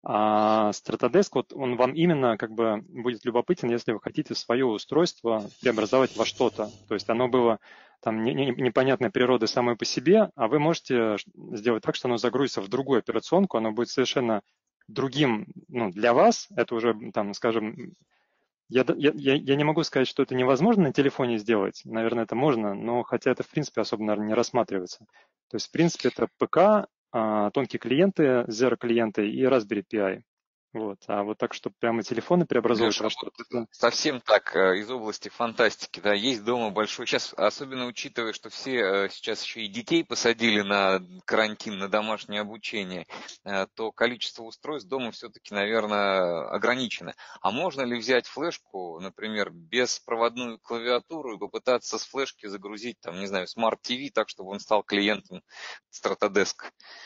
А Stratodesk, он вам именно будет любопытен, если вы хотите свое устройство преобразовать во что-то. То есть оно было там непонятной природы самой по себе, а вы можете сделать так, что оно загрузится в другую операционку, оно будет совершенно другим, для вас. Это уже, скажем, я не могу сказать, что это невозможно на телефоне сделать. Наверное, это можно, но хотя это, в принципе, особо, наверное, не рассматривается. То есть, в принципе, это ПК, тонкие клиенты, Zero клиенты и Raspberry Pi. А вот так, чтобы прямо телефоны преобразовывать во что-то. Совсем так, из области фантастики, да, есть дома большой, сейчас, особенно учитывая, что все сейчас еще и детей посадили на карантин, на домашнее обучение, то количество устройств дома все-таки, наверное, ограничено. А можно ли взять флешку, например, беспроводную клавиатуру и попытаться с флешки загрузить, там, не знаю, Smart TV, так, чтобы он стал клиентом Stratodesk?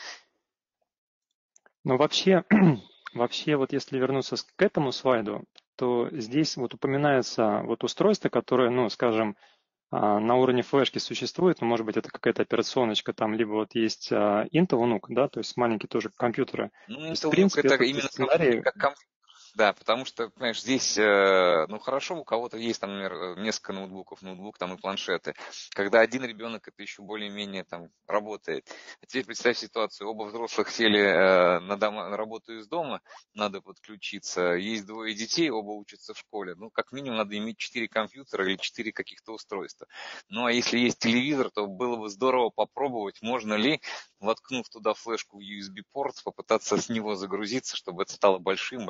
Ну, вообще, вот если вернуться к этому слайду, то здесь вот упоминается вот устройство, которое, скажем, на уровне флешки существует, но, может быть, это какая-то операционочка, там, либо вот есть Intel NUC, да, то есть маленькие тоже компьютеры. Ну, То есть, Intel в принципе, это это именно сценарий. как компьютер. Да, потому что, понимаешь, здесь, хорошо, у кого-то есть, там, например, несколько ноутбук там и планшеты. Когда один ребенок, это еще более-менее там работает. А теперь представь ситуацию, оба взрослых сели на работу из дома, надо подключиться, есть двое детей, оба учатся в школе. Ну, как минимум, надо иметь 4 компьютера или 4 каких-то устройства. Ну, а если есть телевизор, то было бы здорово попробовать, можно ли, воткнув туда флешку в USB-порт, попытаться с него загрузиться, чтобы это стало большим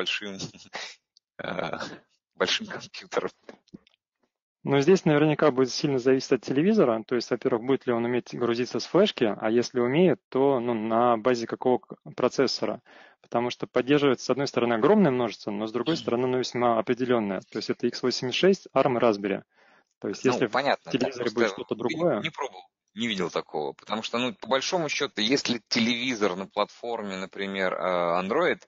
компьютером. Но здесь наверняка будет сильно зависеть от телевизора. То есть, во-первых, будет ли он уметь грузиться с флешки, а если умеет, то на базе какого процессора. Потому что поддерживается, с одной стороны, огромное множество, но с другой стороны, весьма определенное. То есть это x86, ARM и Raspberry. То есть если понятно, в телевизоре будет что-то другое... Не пробовал. Не видел такого, потому что, по большому счету, если телевизор на платформе, например, Android,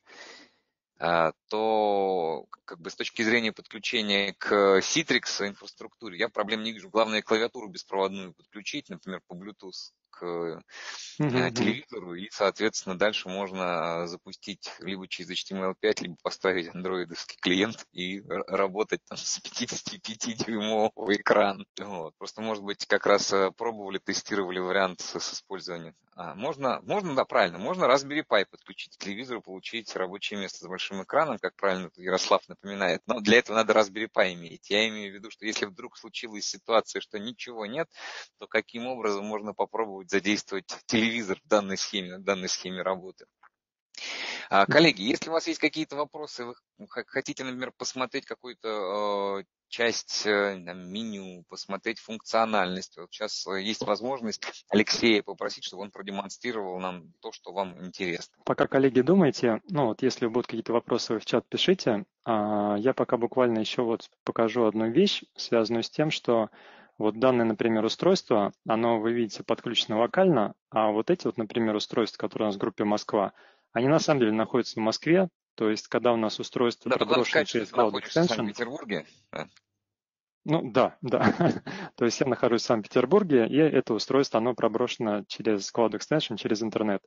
то с точки зрения подключения к Citrix инфраструктуре я проблем не вижу. Главное, клавиатуру беспроводную подключить, например, по Bluetooth к телевизору, и, соответственно, дальше можно запустить либо через HTML5, либо поставить андроидовский клиент и работать там с 55-дюймового экрана. Вот. Просто, может быть, как раз пробовали, тестировали вариант с использованием. Можно, да, правильно, можно Raspberry Pi подключить к телевизору, получить рабочее место с большим экраном, как правильно Ярослав напоминает. Но для этого надо Raspberry Pi иметь. Я имею в виду, что если вдруг случилась ситуация, что ничего нет, то каким образом можно попробовать задействовать телевизор в данной схеме работы. Коллеги, если у вас есть какие-то вопросы, вы хотите, например, посмотреть какую-то часть меню, посмотреть функциональность, вот сейчас есть возможность Алексея попросить, чтобы он продемонстрировал нам то, что вам интересно. Пока, коллеги, думаете, если будут какие-то вопросы, вы в чат пишите. Я пока буквально еще покажу одну вещь, связанную с тем, что вот данное, например, устройство, оно, вы видите, подключено локально, а вот эти например, устройства, которые у нас в группе Москва, они на самом деле находятся в Москве, то есть когда у нас устройство проброшено через Cloud Extension... в Санкт-Петербурге? Да. То есть я нахожусь в Санкт-Петербурге, и это устройство, оно проброшено через Cloud Extension, через интернет.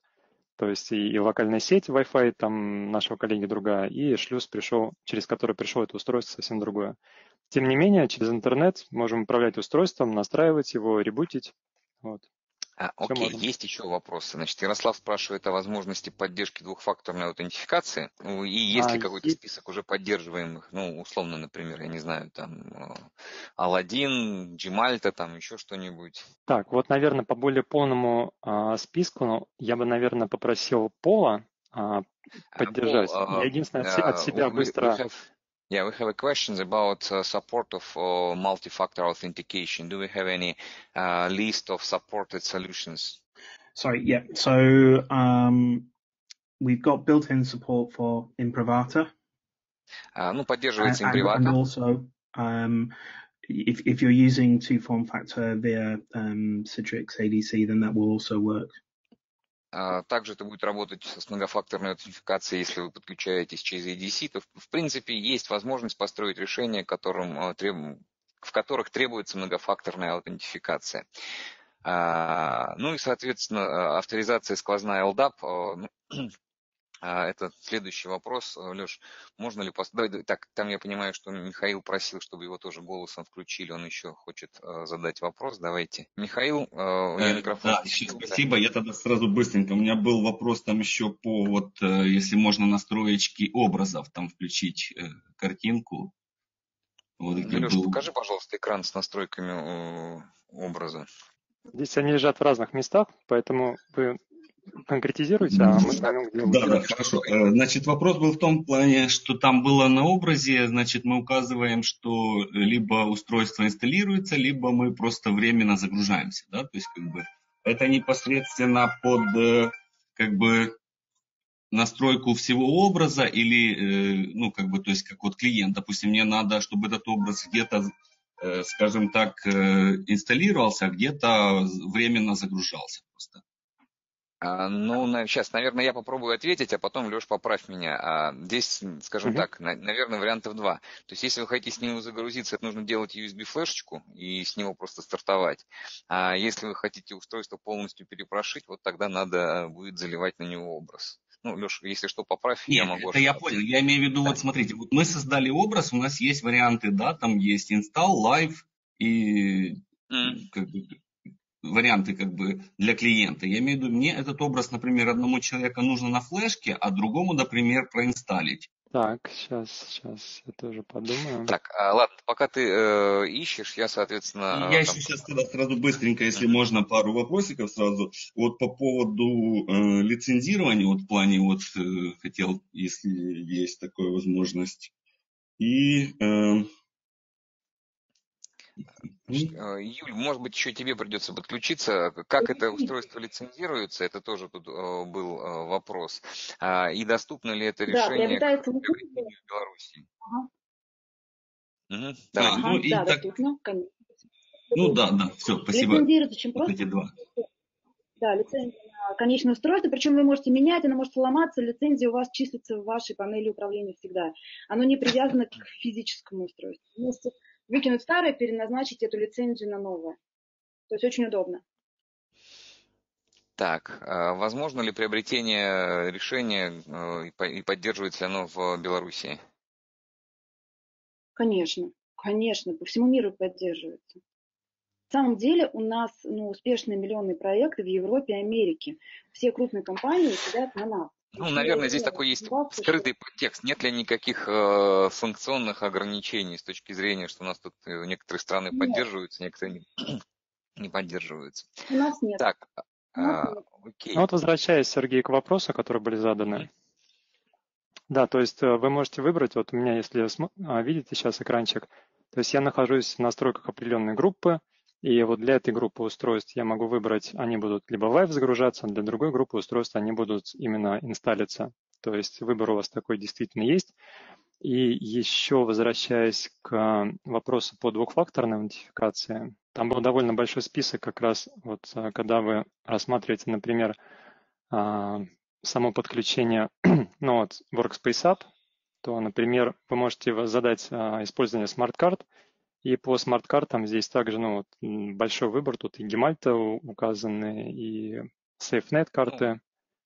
То есть и локальная сеть Wi-Fi там нашего коллеги другая, и шлюз пришел, через который пришло это устройство, совсем другое. Тем не менее, через интернет можем управлять устройством, настраивать его, ребутить. Вот. Все Окей, можем. есть еще вопросы. Значит, Ярослав спрашивает о возможности поддержки двухфакторной аутентификации. Ну, и есть ли какой-то список уже поддерживаемых, ну, условно, например, я не знаю, там, Aladdin, Gmalta, там, еще что-нибудь. Так, вот, наверное, по более полному списку я бы, наверное, попросил Пола поддержать. Я единственное от себя быстро... Yeah, we have a questions about support of multi-factor authentication. Do we have any list of supported solutions? Sorry, yeah. So we've got built-in support for Imprivator. Ну, поддерживается Imprivator. And also, if you're using two form factor via Citrix ADC, then that will also work. Также это будет работать с многофакторной аутентификацией, если вы подключаетесь через ADC, то в принципе есть возможность построить решения, в которых требуется многофакторная аутентификация. Ну и, соответственно, авторизация сквозная LDAP. Это следующий вопрос. Леш, можно ли... Так, там я понимаю, что Михаил просил, чтобы его тоже голосом включили. Он еще хочет задать вопрос. Давайте. Михаил, я микрофон... Да, спасибо. Я тогда сразу быстренько. У меня был вопрос там еще по, вот, если можно настроечки образов, там включить картинку. Вот, Леш, покажи, пожалуйста, экран с настройками образа. Здесь они лежат в разных местах, поэтому вы... конкретизируйте, а мы поймем, где вы. Да, хорошо. Значит, вопрос был в том плане, что там было на образе, значит, мы указываем, что либо устройство инсталируется, либо мы просто временно загружаемся, да, то есть, как бы, это непосредственно под, как бы, настройку всего образа или, ну, как бы, то есть, как вот клиент, допустим, мне надо, чтобы этот образ где-то, скажем так, инсталлировался, а где-то временно загружался просто. Ну, сейчас, наверное, я попробую ответить, а потом, Леш, поправь меня. Здесь, скажем так, наверное, вариантов два. То есть, если вы хотите с него загрузиться, это нужно делать USB-флешечку и с него просто стартовать. А если вы хотите устройство полностью перепрошить, вот тогда надо будет заливать на него образ. Ну, Леш, если что, поправь, Нет, я могу... это я понял. Я имею в виду, вот смотрите, вот мы создали образ, у нас есть варианты, да, там есть install, live и... как бы, варианты как бы для клиента. Я имею в виду, мне этот образ, например, одному человеку нужно на флешке, а другому, например, проинсталить. Так, сейчас я тоже подумаю. Так, ладно, пока ты ищешь, я, соответственно... Я еще сейчас тогда сразу быстренько, если можно, пару вопросиков сразу. Вот по поводу лицензирования, вот в плане, вот хотел, если есть такая возможность. И... Юль, может быть, еще тебе придется подключиться. Как это устройство лицензируется, это тоже тут был вопрос. И доступно ли это решение к приобретению в Беларуси? Доступно, конечно. Ну да, все, спасибо. Лицензируется очень просто. Вот эти два. Да, лицензия на конечное устройство, причем вы можете менять, оно может сломаться, лицензия у вас числится в вашей панели управления всегда. Оно не привязано к физическому устройству. Вы можете выкинуть старое, переназначить эту лицензию на новое. То есть очень удобно. Так, возможно ли приобретение решения и поддерживается ли оно в Беларуси? Конечно, по всему миру поддерживается. На самом деле у нас успешные миллионные проекты в Европе и Америке. Все крупные компании сидят на нас. Ну, наверное, здесь такой есть скрытый подтекст. Нет ли никаких санкционных ограничений с точки зрения, что у нас тут некоторые страны поддерживаются, некоторые не поддерживаются? У нас нет. Так, окей. Ну вот возвращаясь, Сергей, к вопросу, которые были заданы. Да, то есть вы можете выбрать, вот у меня, если видите сейчас экранчик, то есть я нахожусь в настройках определенной группы, и вот для этой группы устройств я могу выбрать, они будут либо в Live загружаться, для другой группы устройств они будут именно инсталлиться. То есть выбор у вас такой действительно есть. И еще возвращаясь к вопросу по двухфакторной аутентификации, там был довольно большой список как раз, вот когда вы рассматриваете, например, само подключение, ну вот, Workspace App, то, например, вы можете задать использование смарт-карт, и по смарт-картам здесь также большой выбор. Тут и Gmalta указаны, и SafeNet карты.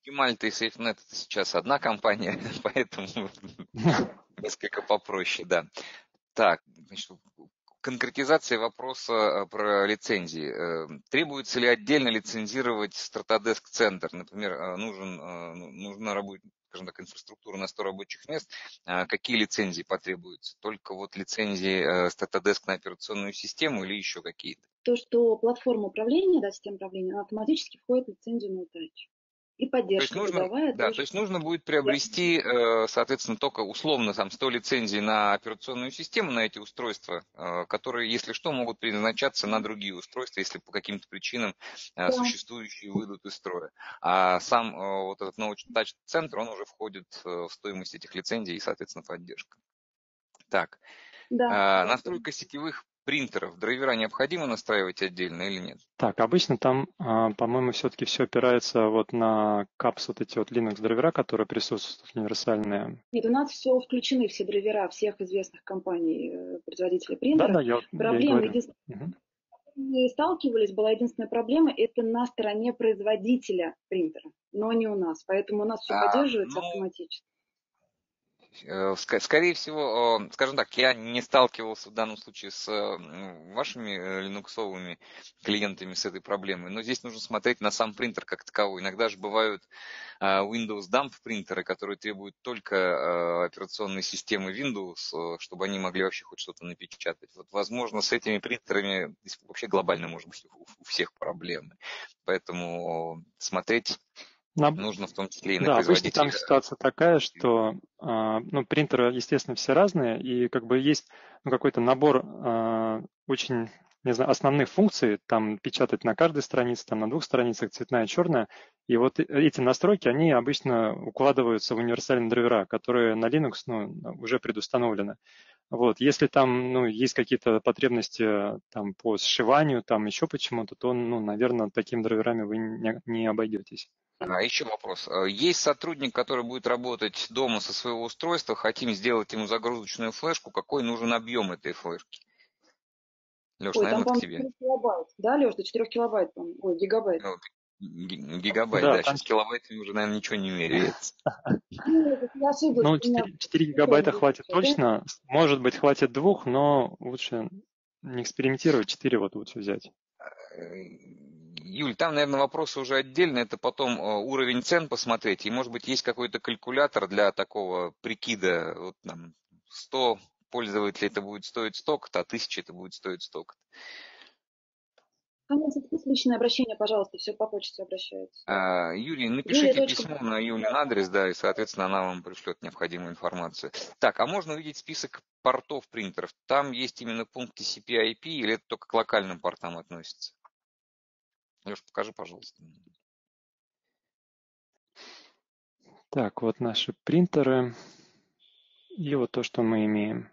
Мальта и SafeNet это сейчас одна компания, поэтому несколько попроще, да. Так, значит, конкретизация вопроса про лицензии. Требуется ли отдельно лицензировать Stratadesk Center? Например, нужна скажем так, инфраструктура на 100 рабочих мест. Какие лицензии потребуются? Только вот лицензии Stratadesk на операционную систему или еще какие-то? То, что платформа управления, да, система управления, она автоматически входит в лицензию NoTouch. И поддержка годовая тоже. То есть нужно будет приобрести, соответственно, только условно там 100 лицензий на операционную систему, на эти устройства, которые, если что, могут предназначаться на другие устройства, если по каким-то причинам существующие выйдут из строя. А сам вот этот NoTouch центр, он уже входит в стоимость этих лицензий и, соответственно, поддержка. Так, настройка сетевых принтеров. Драйвера необходимо настраивать отдельно или нет? Так, обычно там, по-моему, все-таки все опирается вот на капс, вот эти вот Linux драйвера, которые присутствуют, универсальные. Нет, у нас все включены, все драйвера всех известных компаний, производителей принтеров. Да, я Проблема единственная, мы сталкивались, была единственная проблема, это на стороне производителя принтера, но не у нас. Поэтому у нас все поддерживается автоматически. Скорее всего, скажем так, я не сталкивался в данном случае с вашими линуксовыми клиентами с этой проблемой, но здесь нужно смотреть на сам принтер как таковой. Иногда же бывают Windows Dump принтеры, которые требуют только операционной системы Windows, чтобы они могли вообще хоть что-то напечатать. Вот, возможно, с этими принтерами вообще глобально, может быть, у всех проблемы. Поэтому смотреть нужно в том числе и на производителя. Да, обычно там ситуация такая, что принтеры, естественно, все разные, и как бы есть какой-то набор очень, не знаю, основных функций, там печатать на каждой странице, там на 2 страницах, цветная, черная, и вот эти настройки, они обычно укладываются в универсальные драйвера, которые на Linux уже предустановлены. Вот, если там есть какие-то потребности там, по сшиванию, там еще почему-то, то, наверное, такими драйверами вы не обойдетесь. Еще вопрос. Есть сотрудник, который будет работать дома со своего устройства, хотим сделать ему загрузочную флешку, какой нужен объем этой флешки? Леш, наверное, к тебе. 4 килобайт, да, Леш, до 4 килобайт, гигабайт. Гигабайт, да, сейчас килобайтами уже, наверное, ничего не меряется. 4 гигабайта хватит точно, может быть, хватит 2, но лучше не экспериментировать, 4 вот лучше взять. Юль, там, наверное, вопросы уже отдельно, это потом уровень цен посмотреть, и, может быть, есть какой-то калькулятор для такого прикида, вот там 100 пользователей это будет стоить столько-то, а 1000 это будет стоить столько-то. Конечно, личное обращение, пожалуйста, все по почте обращаются. Юрий, напишите письмо на Юлин адрес, да, и, соответственно, она вам пришлет необходимую информацию. Так, а можно увидеть список портов принтеров? Там есть именно пункты TCP/IP или это только к локальным портам относится? Леш, покажи, пожалуйста. Так, вот наши принтеры. И вот то, что мы имеем.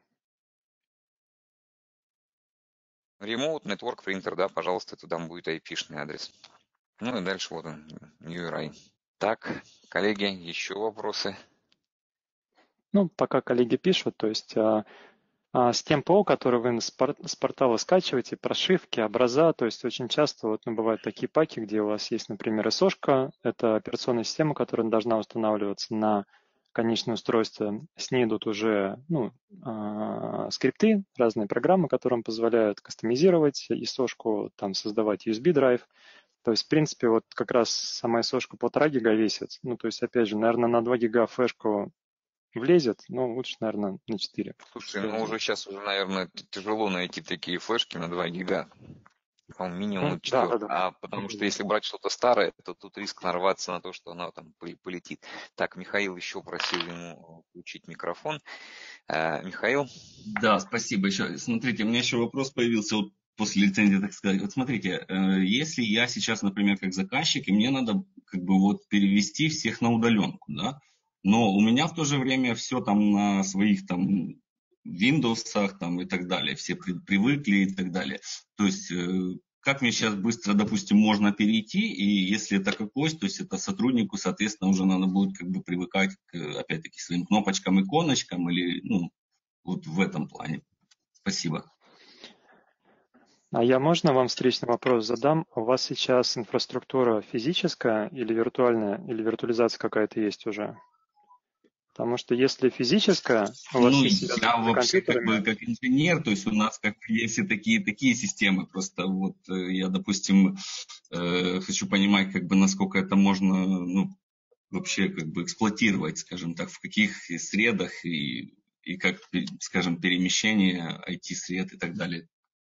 Remote Network Printer, да, пожалуйста, туда будет IP-шный адрес. Ну и дальше вот он, URI. Так, коллеги, еще вопросы? Пока коллеги пишут, то есть с тем ПО, который вы с портала скачиваете, прошивки, образа, то есть очень часто бывают такие паки, где у вас есть, например, SOS-ка, это операционная система, которая должна устанавливаться на конечное устройство. С ней идут уже скрипты, разные программы, которые позволяют кастомизировать ISO-шку, там создавать USB-драйв. То есть, в принципе, вот как раз сама ISO-шка 1,5 гига весит. То есть, опять же, наверное, на 2 гига флешку влезет, но лучше, наверное, на 4. Слушай, уже сейчас, наверное, тяжело найти такие флешки на 2 гига. По-моему, минимум 4. Да. Потому что если брать что-то старое, то тут риск нарваться на то, что оно там полетит. Так, Михаил еще просил ему включить микрофон. Михаил? Да, спасибо еще. Смотрите, у меня еще вопрос появился после лицензии, так сказать. Вот смотрите, если я сейчас, например, как заказчик, и мне надо перевести всех на удаленку, да, но у меня в то же время все там на своих там Windows там и так далее, все привыкли и так далее. То есть, как мне сейчас быстро, допустим, можно перейти, и если это какой-то, то есть это сотруднику, соответственно, уже надо будет привыкать к, опять-таки, своим кнопочкам, иконочкам, или, вот в этом плане. Спасибо. А можно вам встречный вопрос задам? У вас сейчас инфраструктура физическая или виртуальная, или виртуализация какая-то есть уже? Потому что если физическая, у вас Ну, все я связано за вообще как компьютерами. бы как инженер, то есть у нас как есть и такие системы. Просто вот я, допустим, хочу понимать, как бы насколько это можно, ну, вообще как бы эксплуатировать, скажем так, в каких средах и как, скажем, перемещение IT-сред и так далее.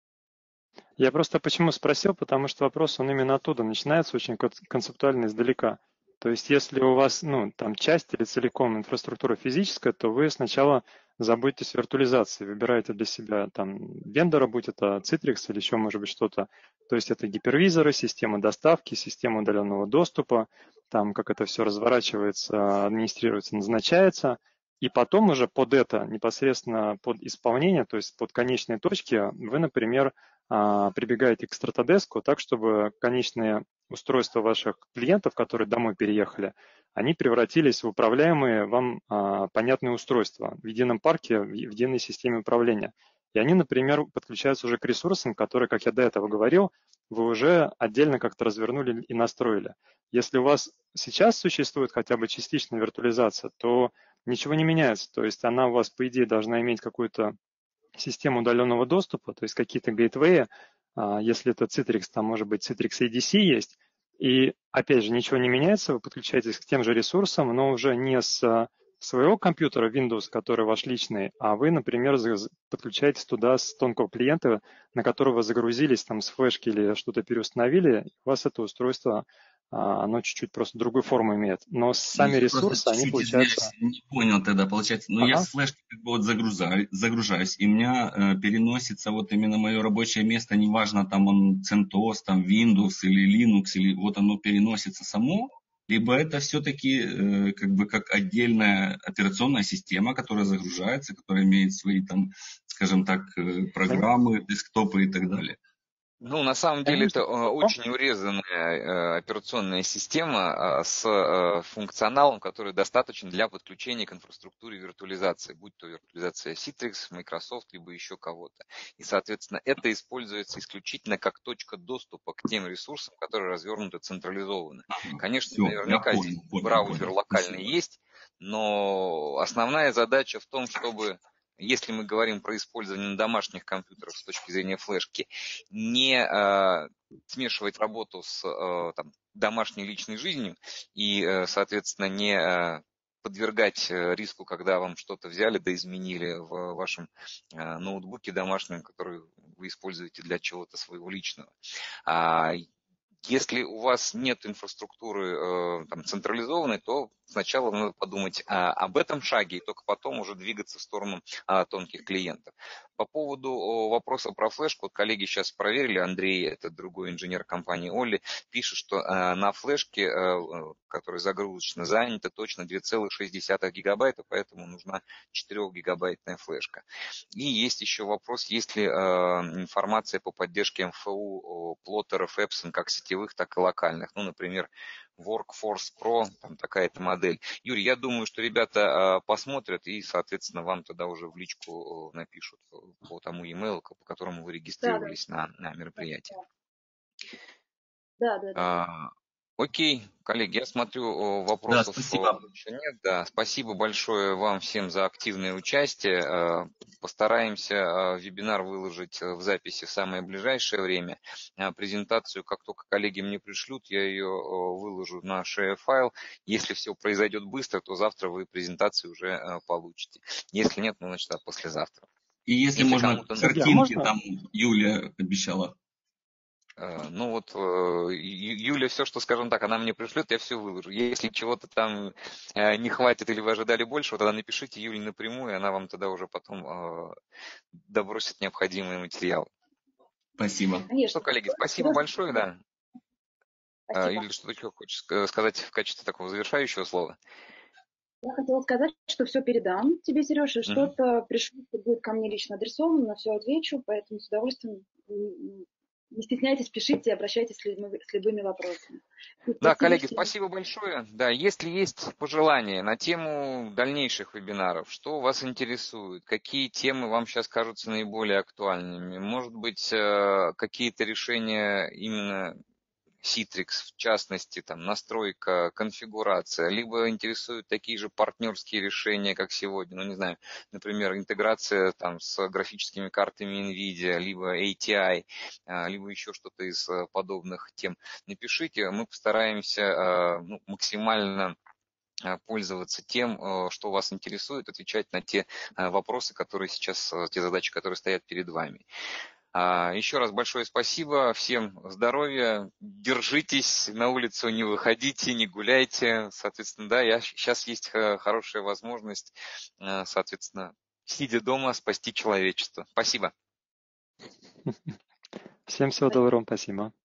Я просто почему спросил, потому что вопрос, он именно оттуда начинается очень концептуально издалека. То есть если у вас, ну, там часть или целиком инфраструктура физическая, то вы сначала заботитесь о виртуализации, выбираете для себя там вендора, будь это Citrix или еще может быть что-то. То есть это гипервизоры, система доставки, система удаленного доступа, там как это все разворачивается, администрируется, назначается. И потом уже под это, непосредственно под исполнение, то есть под конечные точки, вы, например, прибегаете к стратодеску так, чтобы конечные устройства ваших клиентов, которые домой переехали, они превратились в управляемые вам понятные устройства в едином парке, в единой системе управления. И они, например, подключаются уже к ресурсам, которые, как я до этого говорил, вы уже отдельно как-то развернули и настроили. Если у вас сейчас существует хотя бы частичная виртуализация, то ничего не меняется. То есть она у вас, по идее, должна иметь какую-то систему удаленного доступа, то есть какие-то гейтвеи, если это Citrix, там может быть Citrix ADC есть, и опять же ничего не меняется, вы подключаетесь к тем же ресурсам, но уже не с своего компьютера Windows, который ваш личный, а вы, например, подключаетесь туда с тонкого клиента, на которого загрузились там с флешки или что-то переустановили, у вас это устройство, оно чуть-чуть просто другую форму имеет. Но сами Я просто ресурсы, они чуть-чуть извиняюсь, получаются... не понял тогда, получается. Но я Ага. с флешки как бы вот загружаюсь, и у меня переносится вот именно мое рабочее место, неважно, там он CentOS, там Windows или Linux, или вот оно переносится само, либо это все-таки как бы как отдельная операционная система, которая загружается, которая имеет свои там, скажем так, программы, десктопы и так далее. Ну, на самом деле это очень урезанная операционная система с функционалом, который достаточен для подключения к инфраструктуре виртуализации, будь то виртуализация Citrix, Microsoft, либо еще кого-то. И, соответственно, это используется исключительно как точка доступа к тем ресурсам, которые развернуты централизованно. Конечно, Все, я наверняка здесь браузер локальный Спасибо. есть, но основная задача в том, чтобы... Если мы говорим про использование на домашних компьютерах с точки зрения флешки, не смешивать работу с там, домашней личной жизнью и, соответственно, не подвергать риску, когда вам что-то взяли да изменили в вашем ноутбуке домашнем, который вы используете для чего-то своего личного. Если у вас нет инфраструктуры там, централизованной, то сначала надо подумать об этом шаге и только потом уже двигаться в сторону тонких клиентов. По поводу вопроса про флешку, вот коллеги сейчас проверили, Андрей, это другой инженер компании Олли, пишет, что на флешке, которая загрузочно занята, точно 2,6 гигабайта, поэтому нужна 4-гигабайтная флешка. И есть еще вопрос, есть ли информация по поддержке МФУ плоттеров Epson как сетевых, так и локальных. Ну, например, Workforce Pro, там такая-то модель. Юрий, я думаю, что ребята посмотрят и, соответственно, вам тогда уже в личку напишут по тому e-mail, по которому вы регистрировались на мероприятие. Да. Окей, коллеги, я смотрю, вопросов больше нет. Да, спасибо большое вам всем за активное участие. Постараемся вебинар выложить в записи в самое ближайшее время. Презентацию, как только коллеги мне пришлют, я ее выложу на share-файл. Если все произойдет быстро, то завтра вы презентацию уже получите. Если нет, ну, значит, послезавтра. И если можно, картинки там Юля обещала. Ну вот, Юля все, что, скажем так, она мне пришлет, я все выложу. Если чего-то там не хватит или вы ожидали большего, тогда напишите Юле напрямую, и она вам тогда уже потом добросит необходимые материалы. Спасибо. Что, коллеги, спасибо большое, да. Юля, что ты хочешь сказать в качестве такого завершающего слова? Я хотела сказать, что все передам тебе, Сереж, и что-то пришло, будет ко мне лично адресовано, на все отвечу, поэтому с удовольствием Не стесняйтесь, пишите, обращайтесь с любыми вопросами. Да, Спасибо, коллеги, спасибо большое. Да, если есть пожелания на тему дальнейших вебинаров, что вас интересует, какие темы вам сейчас кажутся наиболее актуальными, может быть, какие-то решения именно Citrix, в частности, там, настройка, конфигурация, либо интересуют такие же партнерские решения, как сегодня, ну, не знаю, например, интеграция там с графическими картами NVIDIA, либо ATI, либо еще что-то из подобных тем. Напишите, мы постараемся максимально пользоваться тем, что вас интересует, отвечать на те вопросы, которые сейчас, те задачи, которые стоят перед вами. Еще раз большое спасибо, всем здоровья, держитесь, на улицу не выходите, не гуляйте, соответственно, да, сейчас есть хорошая возможность, соответственно, сидя дома, спасти человечество. Спасибо. Всем всего доброго, спасибо.